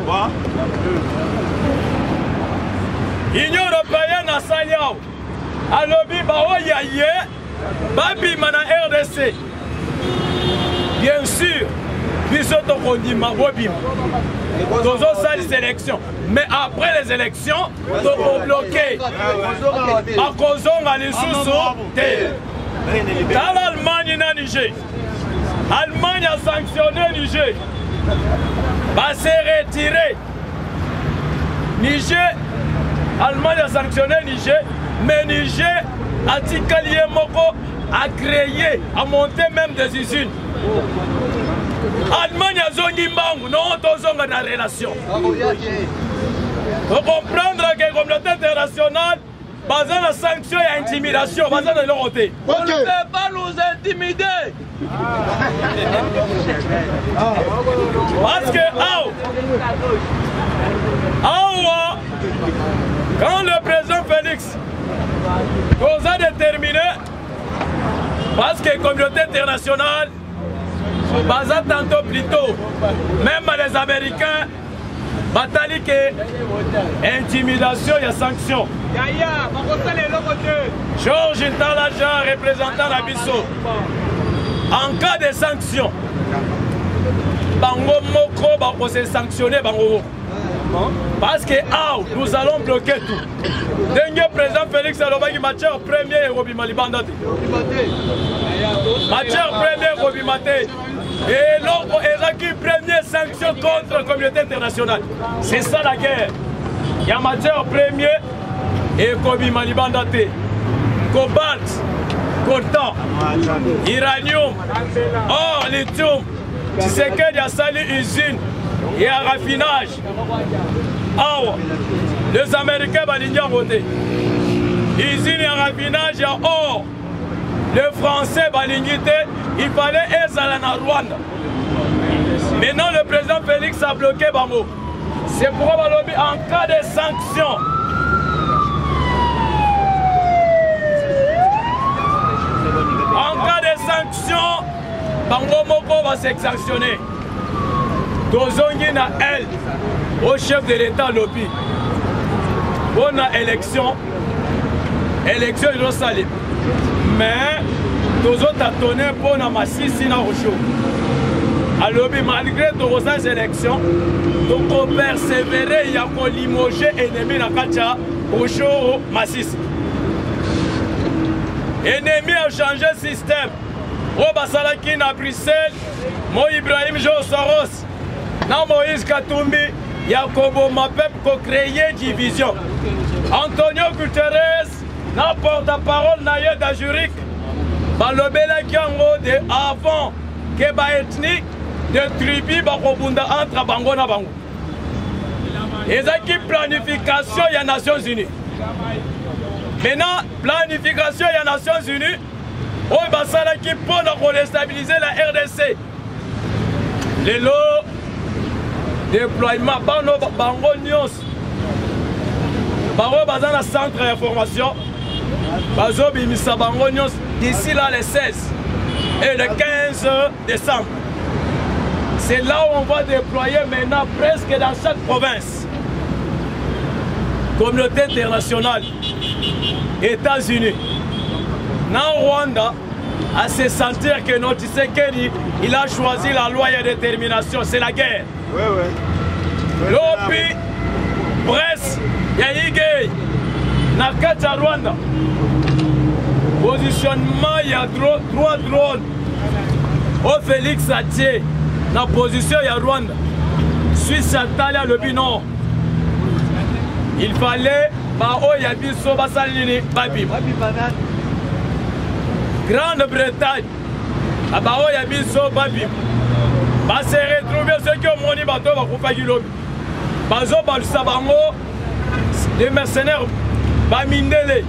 [SPEAKER 1] Union européenne à Saliao, Alobi Baoya Ye, Babi Mana R D C. Bien sûr, Bisoto Kondima Bobim. Dans une élections. Mais après les élections, nous avons bloqué. À cause de l'Allemagne et le Niger. L'Allemagne a sanctionné le Niger. Va se retirer. Niger, l'Allemagne a sanctionné le Niger. Mais Niger a dit a créé, a monté même des usines. L'Allemagne a zongi mbangu, non, tous ont une relation. Il faut comprendre que la communauté internationale, basée sur la sanction et l'intimidation, basée sur leur côté. On ne peut pas nous intimider. Parce que, ah, ah, quand le président Félix nous a déterminé, parce que la communauté internationale, basée tantôt plus tôt, même les Américains, batali ke intimidation ya sanction. Georges Ntalaja, représentant la biso. En cas de sanction, bango moko bako se sanctionner bango. Parce que ah, nous allons bloquer tout. Dengue président Félix Alobaki matière première et Robi Malibanda. Matière première Robi Maté. Et l'autre est la première sanction contre la communauté internationale. C'est ça la guerre. Il y a matière première et Robi Malibanda. Cobalt, coltan, uranium, or, lithium. Tu sais qu'il y a sali usine. Il y a un raffinage. Ah, les Américains vont voter. Usine et raffinage, il y a or. Les Français vont il fallait être à Rwanda. Maintenant, le président Félix a bloqué Bango. C'est pourquoi en cas de sanctions, en cas de sanctions, Bango Moko va s'exactionner. Tozongi na elle au chef de l'État lobby. On a élection, élection il salim. Mais Tozo t'a donné pour na Massissi na Rocho. À lobby malgré toutes ces élections, donc on persévérer, il y a qu'on limoger ennemi na Kacha Rocho Massissi. Ennemi a changé le système. Au Basalaki na Bruxelles, Mo Ibrahim Jo Soros. Dans Moïse Katumbi, Yakobo Mapep ko créé division. Antonio Guterres, na porte-parole naïe d'Azurique, balobela kiango de avant que ba ethnique de tribu bakobunda entre bango na bango. Ezaki planification ya Nations Unies. Maintenant, planification ya Nations Unies, on basalaki pour restabiliser la R D C. Les lots déploiement bango bango news bango bazan na centre d'information bazo bimisa bango news d'ici là le seize et le quinze décembre. C'est là où on va déployer maintenant presque dans chaque province. Communauté internationale, États-Unis, dans Rwanda, à se sentir que notre Tshisekedi, il a choisi la loi et la détermination, c'est la guerre.
[SPEAKER 2] Oui, oui.
[SPEAKER 1] L'Opi, presse, Yaïgé, Nakata Rwanda. Positionnement, il y a trois drones. Au Félix Atier, la position, il y a Rwanda. Suisse Atalia, le binon. Il fallait, bah, oh, il y a Bisso, Bassalini, Babim. Grande-Bretagne, ah bah, oh, il y a Bisso, Babim. Bah, c'est retrouver ceux qui ont moni bateau, bah, pour faire du lobby. Bah, zo, bah, le sabango, les mercenaires, bah, Mindele.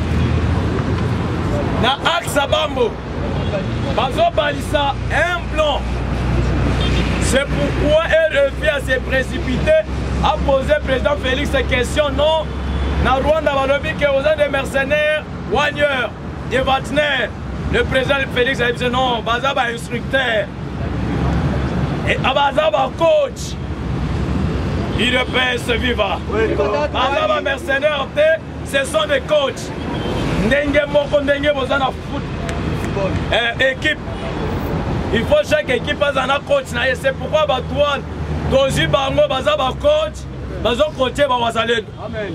[SPEAKER 1] Na Axa Bambo, bah, zo, bah, ça, un plan. C'est pourquoi elle revient à se précipiter à poser le président Félix ces questions. Non, na Rwanda, bah, lobby, qui est des mercenaires, Wagner, des Wagner. Le président Félix a dit non, bah, ça, bah, instructeur. Et Abazaba coach, il repère vivant. Abazaba mercenaires, ce sont des coachs. Ndenge moko ndenge bozana foot. Euh, équipe. Il faut chaque équipe a un coach. C'est pourquoi Batouane, Dozi Bango, Bazaba coach, Bazo coaché Bawazalen. Amen.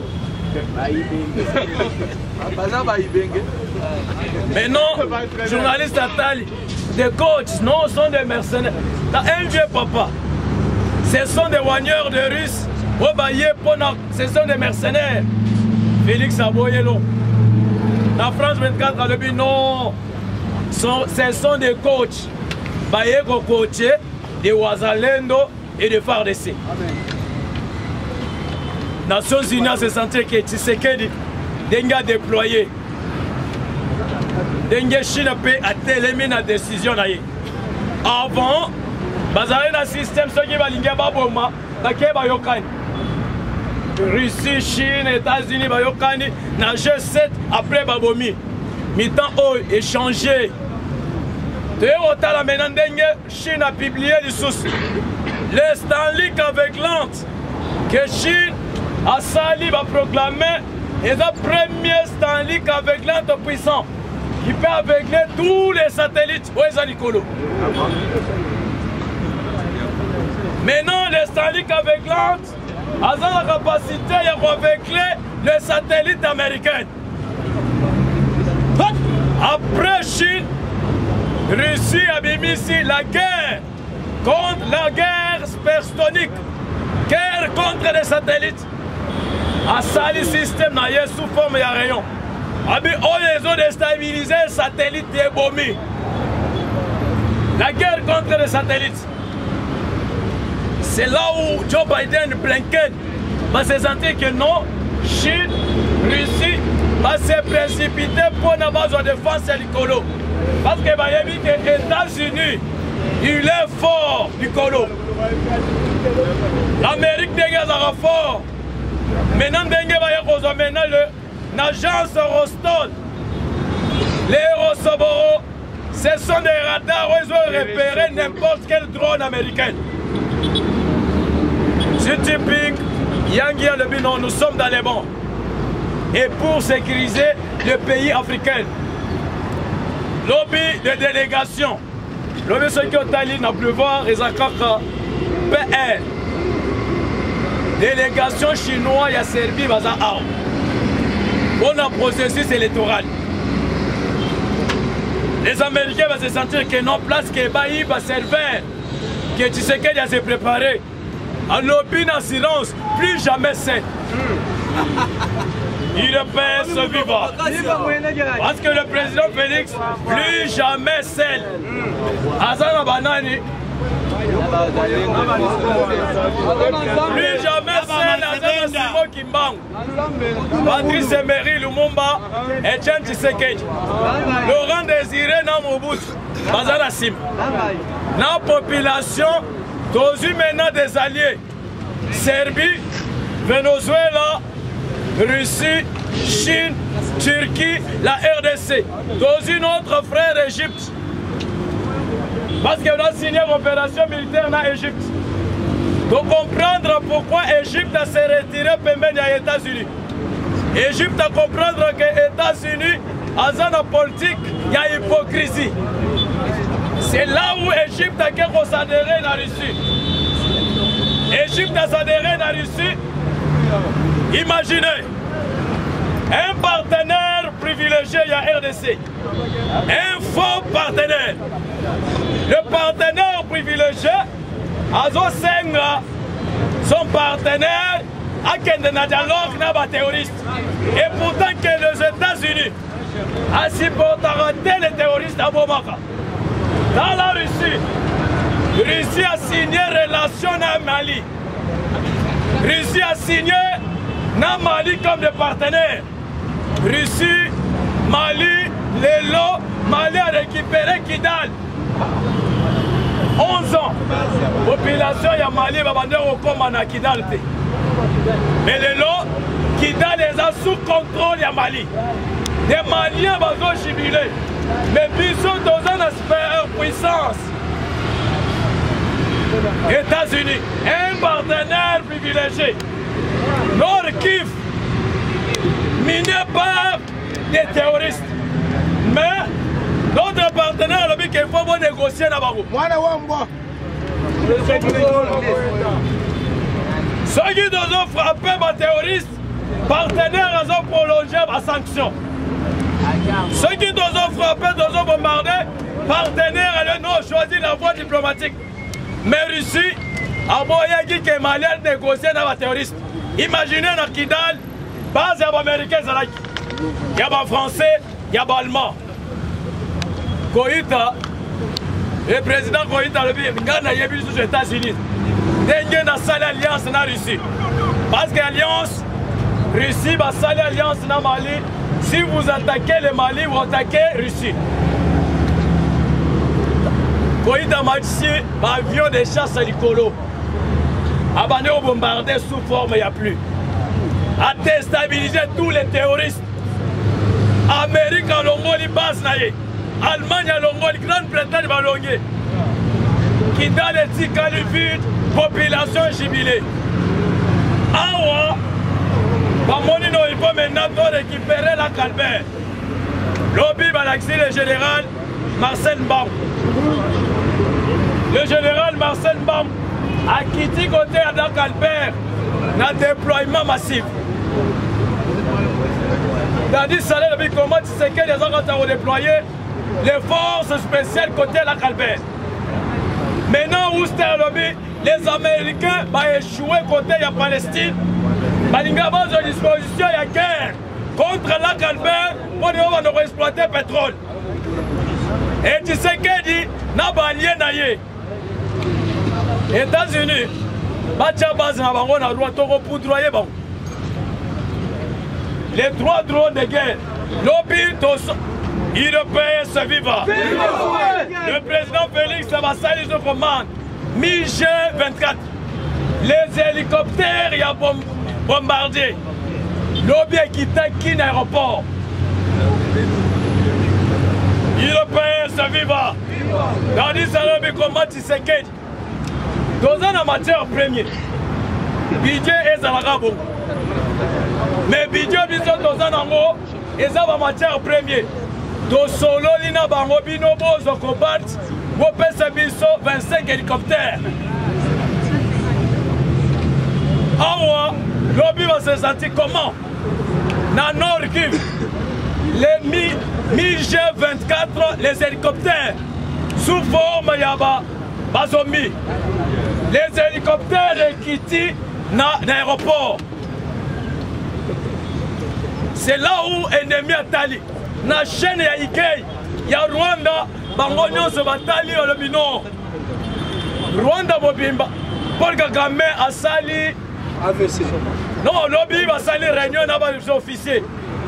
[SPEAKER 1] Mais non, journaliste Atali, des coachs, non, sont des mercenaires. T'as un vieux papa. Ce sont des wagneurs de Russes. Ce sont des mercenaires. Félix Aboyelo. La France vingt-quatre a dit non. Ce sont des coachs. Bayeko coaché de Ouazalendo et de F A R D C. Nations Unies se sentir que Tshisekedi denga déployé. Dengue Chine peut atteler la décision. Avant, bazare na système ce qui va linga baboma, baké bayokani. Russie, Chine, États-Unis bayokani na G sept après babomi. Mi-temps oh échangé. De la maintenant dengue Chine a publié les sources. Les Stanley avec lente. que Chine a sali va proclamer et le premier Starlink aveuglante puissant qui peut aveugler tous les satellites où ils ont. Maintenant, les Starlink aveuglantes ont la capacité d'aveugler les satellites américains. Après Chine, Russie a mis ici la guerre contre la guerre supersonique, guerre contre les satellites. A sali système sous forme de rayon. Ils ont déstabilisé les satellites et bombés. La guerre contre les satellites. C'est là où Joe Biden, Blinken, va se sentir que non, Chine, Russie, va se précipiter pour la base de défense à l'Icolo. Parce que les États-Unis, il est fort, l'Icolo. L'Amérique est fort. Maintenant, maintenant l'agence Rostov, les Rosoboro, ce sont des radars où ils ont repéré n'importe quel drone américain. C'est typique, Yangi a le bilan, nous sommes dans les bons. Et pour sécuriser le pays africain, lobby de délégation, lobby ceux qui ont allé dans le pouvoir, ils ont P R. Délégation chinoise a servi à on a processus électoral. Les Américains vont se sentir que non place que Baï va servir, que tu sais qu'il a se préparer. En lobby en silence, plus jamais c'est. Il pèse ce vivant. Parce que le président Félix, plus jamais c'est. Azana Banani. Plus jamais c'est Azana Simon Kimbang. Patrice Emery Lumumba et Etienne Tshisekedi. Laurent Désiré Namoubut. Bazana Sim. La population, tous maintenant des alliés. Serbie, Venezuela, Russie, Chine, Turquie, la R D C. Dans une autre frère Égypte. Parce qu'on a signé une opération militaire en Égypte. Pour comprendre pourquoi l'Égypte s'est retirée des États-Unis. L'Égypte a comprendre que les États-Unis, dans la politique, il y a hypocrisie. C'est là où l'Égypte a s'adhérer à la Russie. L'Égypte a s'adhéré à la Russie. Imaginez, un partenaire privilégié, il y a R D C. Un faux partenaire. Le partenaire privilégié, Azo Senga, son partenaire, a un dialogue avec les terroristes. Et pourtant que les États-Unis a supporté les terroristes à Bomaka. Dans la Russie, Russie a signé relation avec Mali. Russie a signé na Mali comme des partenaires. Russie, Mali, Lélo, Mali a récupéré Kidal. onze ans. Population ya Mali va vendre au combat à Kidal. Mais Lélo, Kidal les a sous contrôle ya Mali. Les Maliens vont jubiler. Mais puis sont dans une superpuissance. États-Unis, un partenaire privilégié. Nord-Kiv, miné par des terroristes. Mais notre partenaire a dit qu'il faut négocier là-bas. Ceux qui nous ont frappé par terroristes, partenaires ont prolongé la sanction. Ceux qui nous ont frappé, nous ont bombardé, partenaires ont choisi la voie diplomatique. Mais Russie a dit que les Maliens négocient avec les terroristes. Imaginez dans Kidal, base américaine, il y a des Français, il y a des Allemands. Koïta, le président Koïta a dit qu'il y a des États-Unis. Il y a une alliance dans la Russie. Parce que l'alliance, Russie va salir l'alliance dans Mali. Si vous attaquez le Mali, vous attaquez la Russie. Koïta m'a dit avion de chasse à l'Icolo. Abandonné au bombardé sous forme, il n'y a plus. A déstabilisé tous les terroristes. Amérique à Longoli, base naïe. Allemagne à Longoli, Grande-Bretagne à Longoli. Qui dans les Ticali vide, population jubilée. pour récupérer la Calbert. Lobby Balaxi, le général Marcel Mbam. Le général Marcel Mbam a quitté côté à la Calbert dans le déploiement massif. Tandis que ça le comment c'est que les gens ont déployé les forces spéciales côté à la Calbert. Maintenant, où c'est lobby, les Américains vont échouer côté de la Palestine. Ils ont une disposition, il y a guerre contre la Calbert pour nous exploiter le pétrole. Et tu sais qu'il dit, n'a pas allié naïe. États-Unis, Bacha base na bango na droit toko poudroyer bango. Les trois drones de guerre, lobby tous européens se vivent. Le président Félix Tshisekedi se commande. Mi G vingt-quatre. Les hélicoptères y a bom bombardé. Lobby qui taquine l'aéroport. Européens se vivent. Tandis que le combat Tshisekedi. Dans un amateur premier, budget est à la bon. Mais budget est dans un angle, et ça va matière premier. Dans solo, il y a un bino bozo combat, vous pouvez vingt-cinq hélicoptères. Alors, l'objet va se sentir comment? Dans Nord Kivu, les Mi G vingt-quatre, les hélicoptères, sous forme Yaba, Bazomi. Les hélicoptères quittent l'aéroport. C'est là où l'ennemi a tali. Dans la chaîne de Ikei, il y a Rwanda, Bangonyo se va tali au Lobino. Rwanda Bobimba. Paul Kagame a sali. A V C. Non, l'Obi va sali réunion dans les officiers.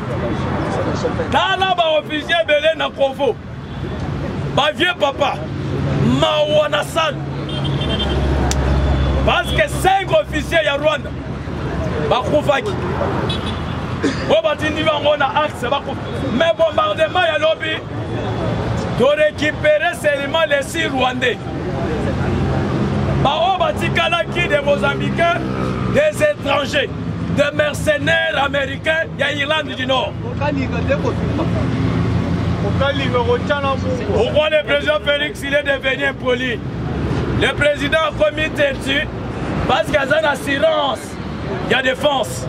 [SPEAKER 1] Dans les officiers, Belé na Kovo. Ma vieux papa, Maouanasan. Parce que cinq officiers à Rwanda, Bakoufaki. Mais bombardement à lobby, de récupérer seulement les six Rwandais. Des Mozambicains, des étrangers, des mercenaires américains, il y a l'Irlande du Nord. Pourquoi le président Félix il est devenu impoli? Le président a commis dessus parce qu'il y a une assurance, il y a défense.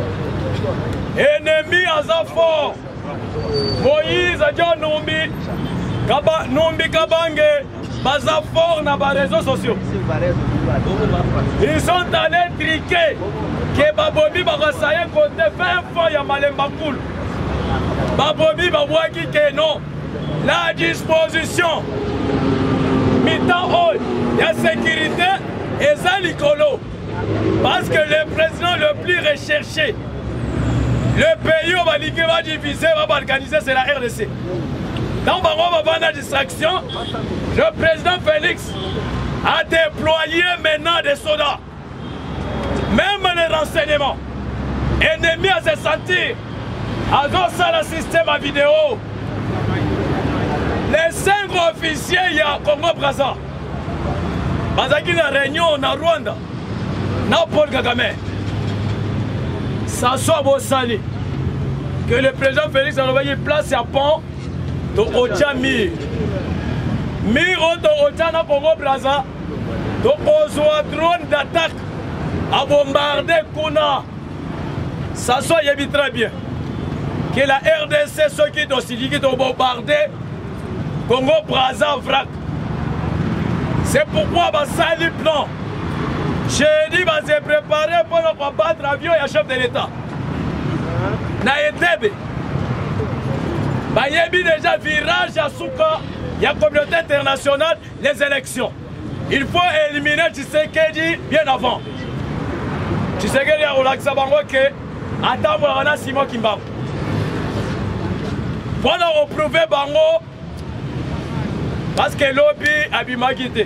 [SPEAKER 1] Ennemi à fort. Moïse a dit Numbi, Numbi Kabange, baza fort dans les réseaux sociaux. Ils sont allés triquer que Babobi va rassailler côté vingt fois il y a Malemba Koul. Babobi va voir qui que non. La disposition. Mi-temps haut, il y a sécurité et ça l'icolo. Parce que le président le plus recherché, le pays où on va diviser, va organiser, c'est la R D C. Dans le on va avoir la distraction, le président Félix a déployé maintenant des soldats. Même les renseignements. Ennemi à se sentir. À ça le système à vidéo. Les cinq officiers, il y a Congo-Brazza. Parce qu'il y a une réunion en Rwanda. Dans Paul Kagame. Ça soit beau sali. Que le président Félix a envoyé place à pont de Ocha Mir. Mir de Ocha dans Congo-Brazza. Donc on a drone d'attaque à bombarder Kuna. Ça soit y très bien. Que la R D C, ceux qui ont bombardé Congo-Brazza vrac. C'est pourquoi bah, ça le plan. J'ai dit bah, se préparer pour combattre l'avion et le chef de l'État. Naïdebe. Bah, il y a déjà virage à Souka, il y a communauté internationale, les élections. Il faut éliminer Tshisekedi bien avant. Tshisekedi a relaxé Bango que attends, on a Simon Kimba. Voilà, on prouve Bango parce que lobby a bimagité.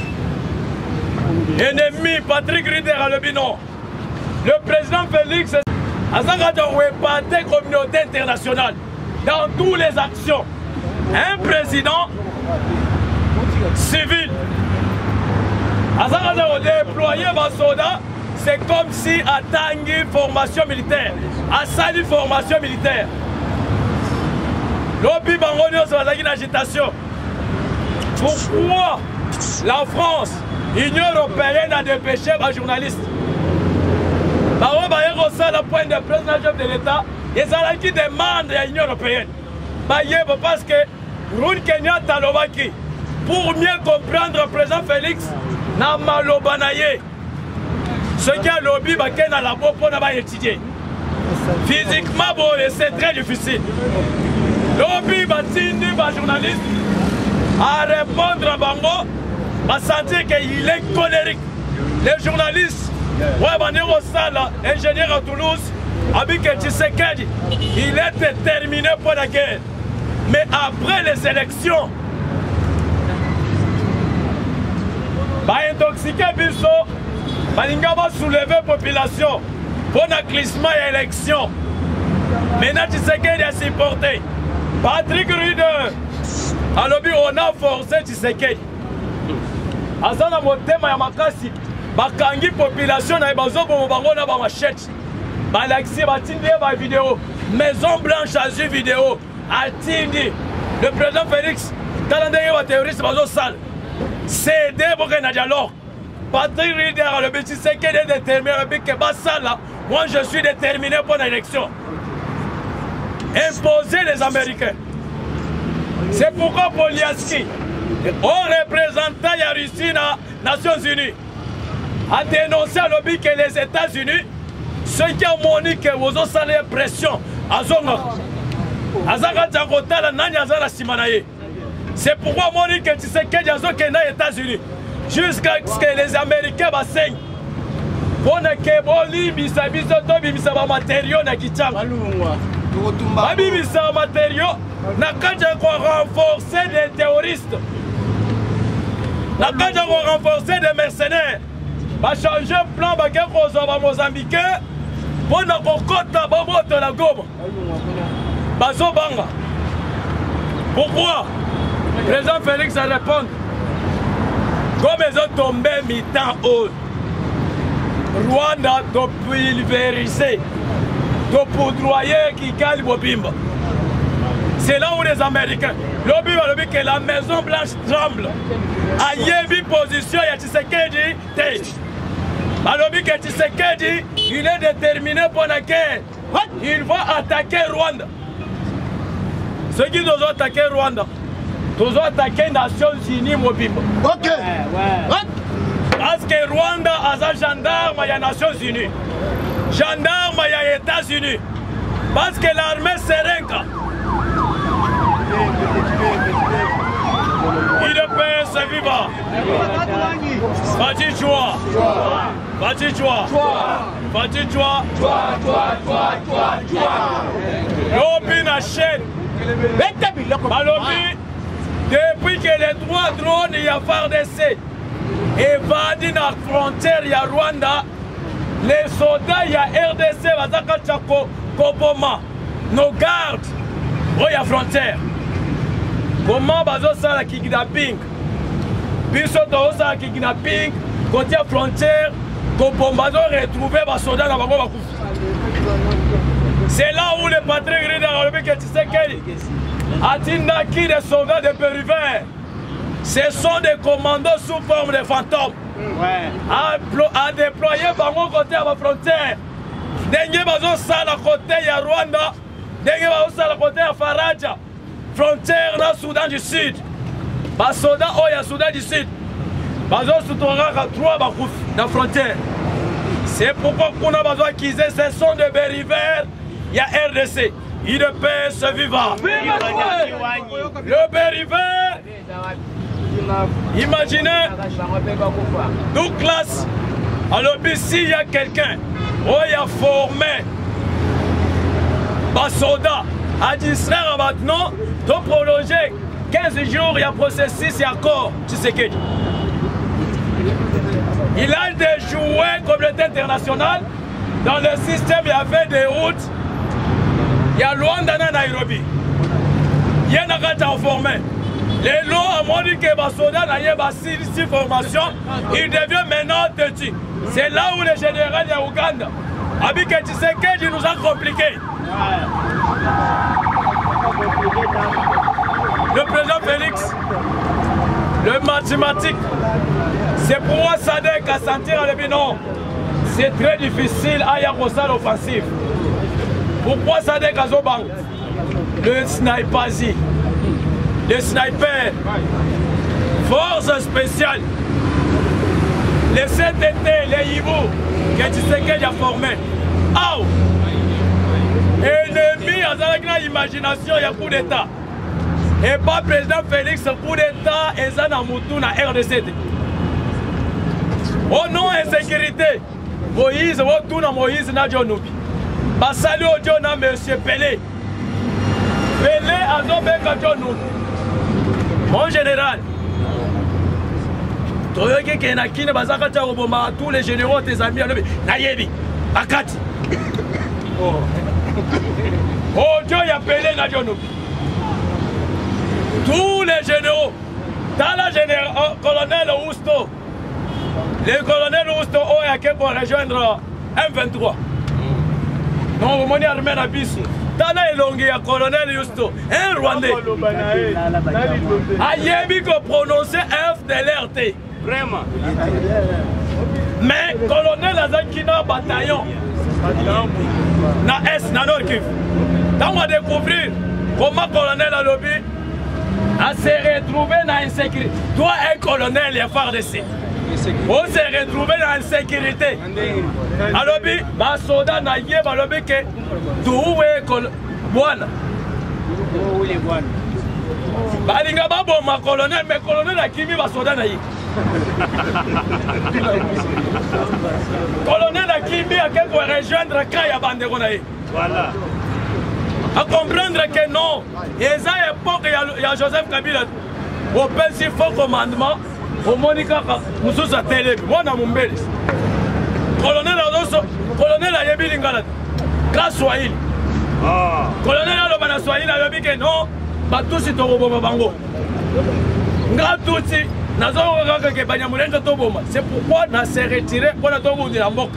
[SPEAKER 1] Ennemi Patrick Rider à lobby non. Le président Félix a réparti la communauté internationale dans toutes les actions. Un président civil a déployé un soldat c'est comme si Atangi formation militaire, Asali formation militaire. L'Obi Bangonio sur la agitation. Pourquoi la France, l'Union européenne a dépêché les journalistes? Par exemple, le point de presse de l'État, ils ont qui demande à l'Union européenne. Parce que Roun Kenya Talobaki, pour mieux comprendre le président Félix, n'a malobanaye. Ce qui a lobby, c'est la labo pour étudier. Physiquement, c'est très difficile. Lobby, les journalistes, à répondre à Bango, à sentir qu'il est colérique. Les journalistes, ouais, ingénieur à Toulouse, Abik Tshisekedi, il est déterminé pour la guerre. Mais après les élections, bah intoxiqué Bisso, Balinga va soulever la population pour un glissement et élection. Maintenant Tshisekedi a supporté. Patrick Rude, alors on a forcé Tshisekedi. Azana motema ya makasi, bakangi population na bazo bomo bango na ba machette. Balaxi batindi ba vidéo, Maison Blanche a vu vidéo. Atindi, le président Félix, calendrier wa terroriste bazo sale. C'est des pour un dialogue. Patrick Rider, le petit Tshisekedi est déterminé, le but que Bassala, moi je suis déterminé pour l'élection. Imposer les Américains. C'est pourquoi Poliaski, au représentant de la Russie dans les Nations Unies, a dénoncé le but que les États-Unis, ceux qui ont montré que vous avez salé pression à Zonga. C'est pourquoi moi je dis que Tshisekedi a aux États-Unis jusqu'à ce que les Américains basseignent. Pour que les bimisa matériaux na kichanga. Babimisa matériaux na kaja ko renforcer des terroristes. Na kaja ko renforcer des mercenaires. Ba changer plan ba ke ko zo ba Mozambicain pour na kokota ba moto la Goma. Bazo banga. Pourquoi? Le président Félix a répondu. Comme ils ont tombé mi-temps haut, Rwanda doit pulvériser, doit poudroyer qui gagne Bobimba. C'est là où les Américains, l'objet va que la Maison Blanche tremble. A Yébi position, il y a Tshisekedi. Alors que Tshisekedi, il est déterminé pour la guerre. Il va attaquer Rwanda. Ceux qui doivent attaquer Rwanda, nous avons attaqué les Nations Unies Mobimba. Ok. Ouais, ouais. Parce que Rwanda a un gendarme, il y a les Nations Unies. Gendarme, il y a les États-Unis. Parce que l'armée Serenka. Il est payé ce vivant. Fati Chua. Fati Chua. Fati Chua. L'Opi n'achète. Balobi. Depuis que les trois drones, il y a F A R D C, évadé dans la frontière, il y a Rwanda, les soldats, il y a R D C, Bazaka Tchako, Koboma, nos gardes, oh, il y a frontière. Comment Bazo ça la kidnapping? Puis surtout ça la kidnapping, côté frontière, Koboma, Bazo retrouver les soldats dans la Bakou. C'est là où les patriotes dans le pays, tu sais quel Atindaki, des soldats de Péruvert, ce sont des commandos sous forme de fantômes. Ouais. À, à déployer par mon côté à ma frontière. Dengue bazo ça à côté il y a Rwanda. Dengue bazo ça à côté à Faraja. Frontière dans le Soudan du Sud. Bas soldats oh il y a Soudan du Sud. Bazo soutoura à trois bakouf dans la frontière. C'est pourquoi qu'on a besoin qu'ils aient ce sont de Péruvert. Il y a R D C. Il ne peut se vivre. Le Péruvert. Imaginez. Nous classe. Alors ici il y a quelqu'un. Oh il a formé. Bas soldat. À distraire maintenant. De prolonger quinze jours. Il y a processus. Il y a corps. Tu sais que. Il a déjoué communauté internationale. Dans le système il y avait des routes. Il y a Luanda na Nairobi. Il y a un formé. Les lots ont dit que les soldats n'ont pas six formations. Ils deviennent maintenant têtus. C'est là où le général de Ouganda, Abike Tshisekedi, nous a compliqué. Le président Félix, le mathématique, c'est pour moi Sadek à sentir le bilan. C'est très difficile à y avoir l'offensive. Pourquoi Sadek à Zoban? Le sniper, le sniper, force spéciale, les C T T, les Ivo, que Tshisekedi a formé. Aou! Ennemi, avec une imagination, il y a coup d'État. Et pas président Félix, coup d'État, et ça n'a moutou na R D C. Au nom de sécurité, Moïse, au tout na Moïse na Djonobi. Basali au Djona, monsieur Pelé. Pelé a Zobeka Djonobi. Mon général, Toyoki Kenakine, Bazaka Tcharoboma, tous les généraux, tes amis, Nayebi, Akati. Oh Dieu, il y a Pelé na Djonobi. Tous les généraux, dans la général, oh, colonel Ousto, le colonel Ousto, oh, il y a quelqu'un pour rejoindre M vingt-trois. Non, vous m'avez armé à Bissou. Dans la longue, il y a colonel Ousto, un Rwandais. Ayebi ko prononcer F de l'R T. Vraiment. Mais colonel Azakina bataillon. Na S, na Nord Kivu. Quand on va découvrir comment colonel a lobby à se retrouver dans l'insécurité. Toi, un colonel, il y a F A R D C. On s'est retrouvé dans l'insécurité. Alors, les soldats naïfs, alors que tout est bon. Balinga babo ma colonel, mais colonel a kimi va soldat naïf. Colonel a kimi a quelque rejoindre Kaya Bandego naïf. Voilà. À comprendre que non, et ça époque, il y a Joseph Kabila au principe faux commandement, au Monica Moussous à télé, moi dans mon bel. Colonel Adosso, colonel Ayebi Lingala, grâce Swahili. Colonel Alobana Swahili a dit que non, pas tous ils t'ont bango. Ngatuti, Nazo Raka que Banyamulenga Toboma. C'est pourquoi on s'est retiré pour la Togo de la Mok.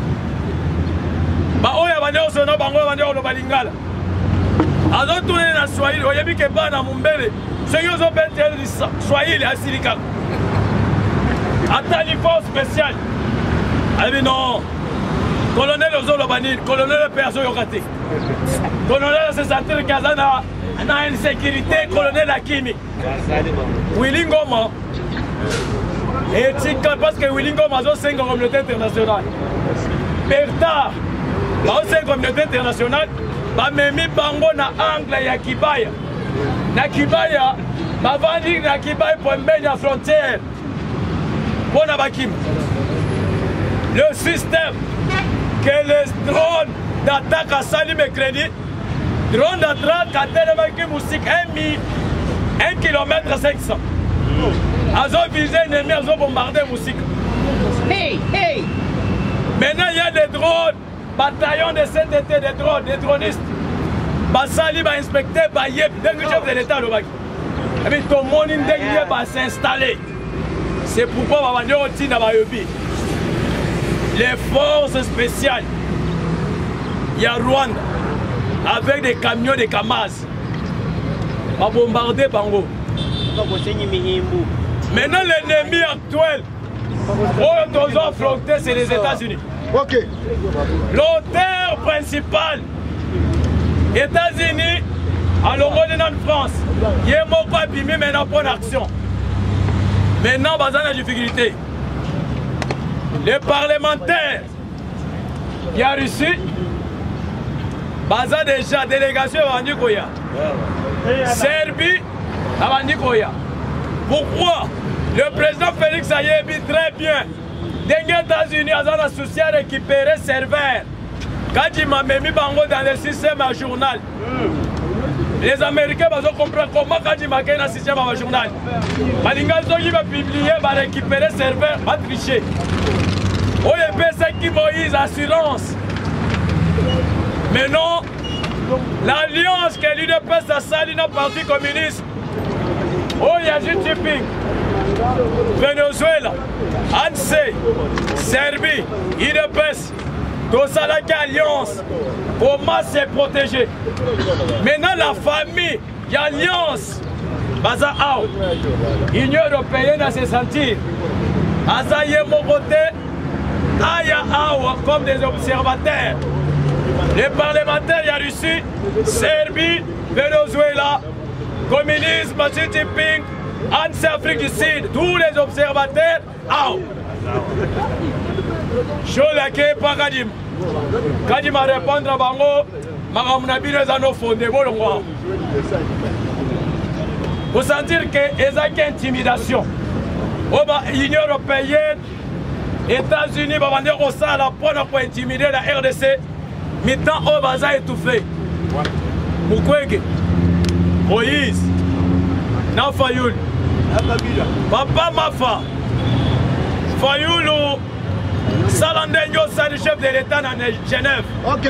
[SPEAKER 1] Bah, on y a Banyo Sono Bango, Banyo Balingala. Alors tout le monde Swahili, il y a bien que bana mumbele. Ceux qui ont pété le Swahili à Silika. Attends l'effort spécial. Elle dit non. Colonel Ozolobani, colonel Perso Yokate. Colonel se sentir Kazana, dans insécurité, colonel Akimi. Willy Ngoma. Et parce que Willy Ngoma a cinq communautés internationales. Bertha, il a cinq communautés internationales. Bamemi bango na angle ya Kibaya. Na Kibaya, bavandi na Kibaya pour mbenya frontière. Bona bakim. Le système que les drones d'attaque à Salim et Crédit, drones d'attaque à Télémakim Moussik, un kilomètre cinq cents. Ils ont visé l'ennemi, ils ont bombardé Moussik. Hey, hey! Maintenant, il y a des drones. Bataillon de C T T, des drones, des dronistes. Basali va inspecter, va y être, dès que chef de l'État, le bac. Et puis ton monde va s'installer. C'est pourquoi on va dire aussi dans Bayobi. Les forces spéciales, il y a Rwanda, avec des camions de Kamaz, va bombarder Bango. Maintenant, l'ennemi actuel, où nous avons affronté, c'est les États-Unis.
[SPEAKER 2] Ok.
[SPEAKER 1] L'auteur principal, États-Unis, à l'Europe de France, il y a mon pas abîmé maintenant pour l'action. Maintenant, il y a des difficultés. Les parlementaires, il y a Russie, Baza déjà, délégation à Bandikoya. Serbie, à Bandikoya. Pourquoi? Le président Félix Ayebi très bien. Les États-Unis ont un souci à récupérer serveur. Quand il m'a mis bango dans le système à journal, les Américains vont comprendre comment quand il m'a mis dans le système à journal. Les Américains vont publier, vont récupérer serveur, vont tricher. Oh, il y a ce qui Moïse assurance. Mais non, l'alliance que l'U D P S a sali dans le Parti communiste. Oh, il y a Xi Jinping. Venezuela, A N C, Serbie, I D P S, Tosalaki Alliance, comment se protéger. Maintenant la famille, il y a Alliance, Baza Ao, Union Européenne à se sentir, Azaye Mokote, Aya Ao comme des observateurs. Les parlementaires, il y a Russie, Serbie, Venezuela, communisme, Xi Jinping, A N C Afrique du Sud, tous les observateurs, Ao. Cholake pas Kadim. Kadim a répondre à Bango, Maramnabine Zano Fondé, Bolongwa. Vous sentir que y a intimidation. L'Union Européenne, États-Unis, va venir au sein la pour intimider la R D C. Mitan au baza étouffé. Mukwege, Moïse, Nafayoul, Papa Mafa, Fayoulou, Salandenyo, c'est le chef de l'État dans Genève.
[SPEAKER 2] Ok.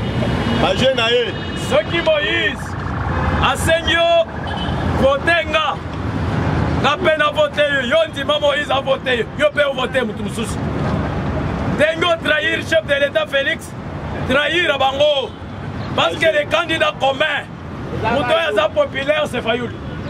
[SPEAKER 1] Ce qui Moïse, Asenyo, Votenga, n'a peine à voter, yon dit Moïse a voté, yon peut voter, Moutoumsous. Tengo trahir chef de l'État Félix. Trahir à Bango parce que les candidats communs, Moutoya populaire, c'est Fayoul.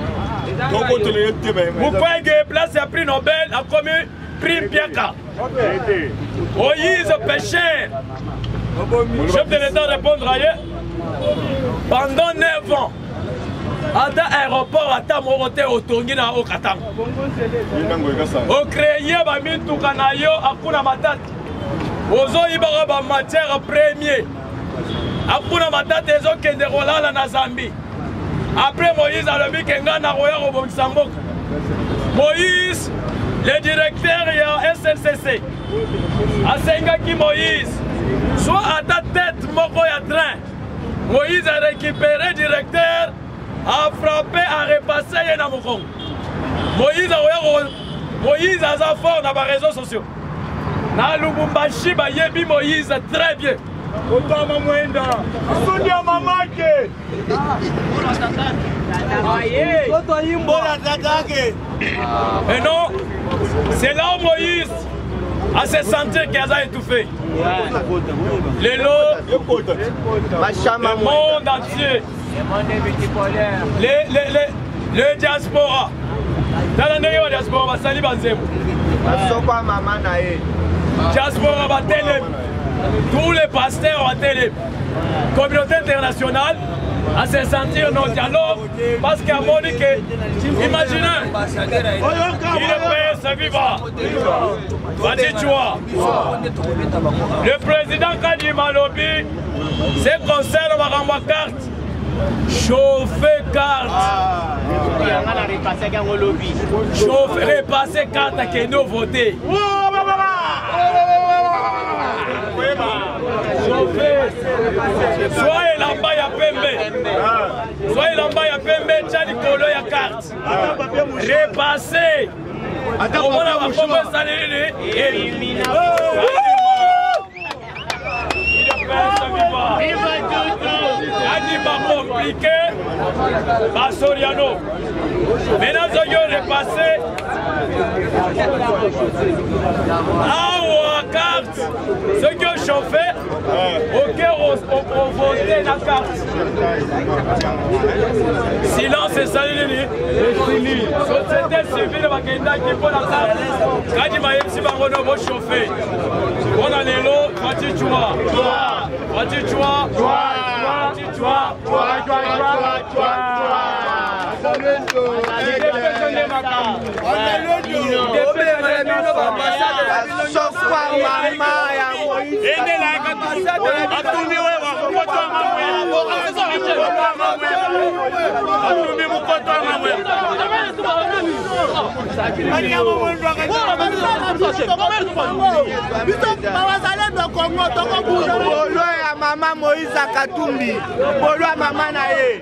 [SPEAKER 1] Vous pouvez que place à prix Nobel a commis prix Piaka. Moïse péché. Chef de l'État répondre ailleurs. Pendant neuf ans, à l'aéroport, à ta moroté au Tongina au Katang. Au créé, à Mintoukanayo, à Kuna Matat. Ozo ibara ba matière premier. Akuna matata ezo kende rolala na Zambie. Après Moïse a levé kenga na roya au Bongsambo. Moïse, le directeur ya S N C C. Asenga ki Moïse. Soit à ta tête moko ya train. Moïse a récupéré directeur, a frappé, a repassé na moko. Moïse a roya Moïse a za fort na ba réseaux sociaux. Na Lubumbashi ba yebi Moïse très bien.
[SPEAKER 2] Otama Mwenda. Sundia mamake.
[SPEAKER 1] Et non, c'est là où Moïse a se sentir qu'il a étouffé. Les lots, le monde entier, les, les, les, les diaspora. Dans la diaspora, Sali Banzem. Diaspora va télé, tous les pasteurs vont télé, communauté internationale à se sentir nos dialogues parce qu'à mon dit que, imaginez, il est prêt à vivre. Vas-y, tu vois. Le président Kadi Malobi, c'est concert ma carte. Chauffer carte. Chauffer, repasser carte à qui nous voter. Soyez là-bas, il y a Pembe. Soyez là-bas, il y a Pembe, Tchadi Kolo, il y a carte. Repassez. On va la faire salir et Adi pas compliqué, Basoriano. Maintenant, ils ont repassé. Ah, ou carte. Ceux qui ont chauffé, ok, on voté la carte. Silence et salut. Société civile, qui prend la carte. Quand il m'a dit si on va chauffer, on a les lots, Fati Choua. Fati Choua. Fati Choua.
[SPEAKER 3] Maman Moïse Katumbi, Bolo maman nae.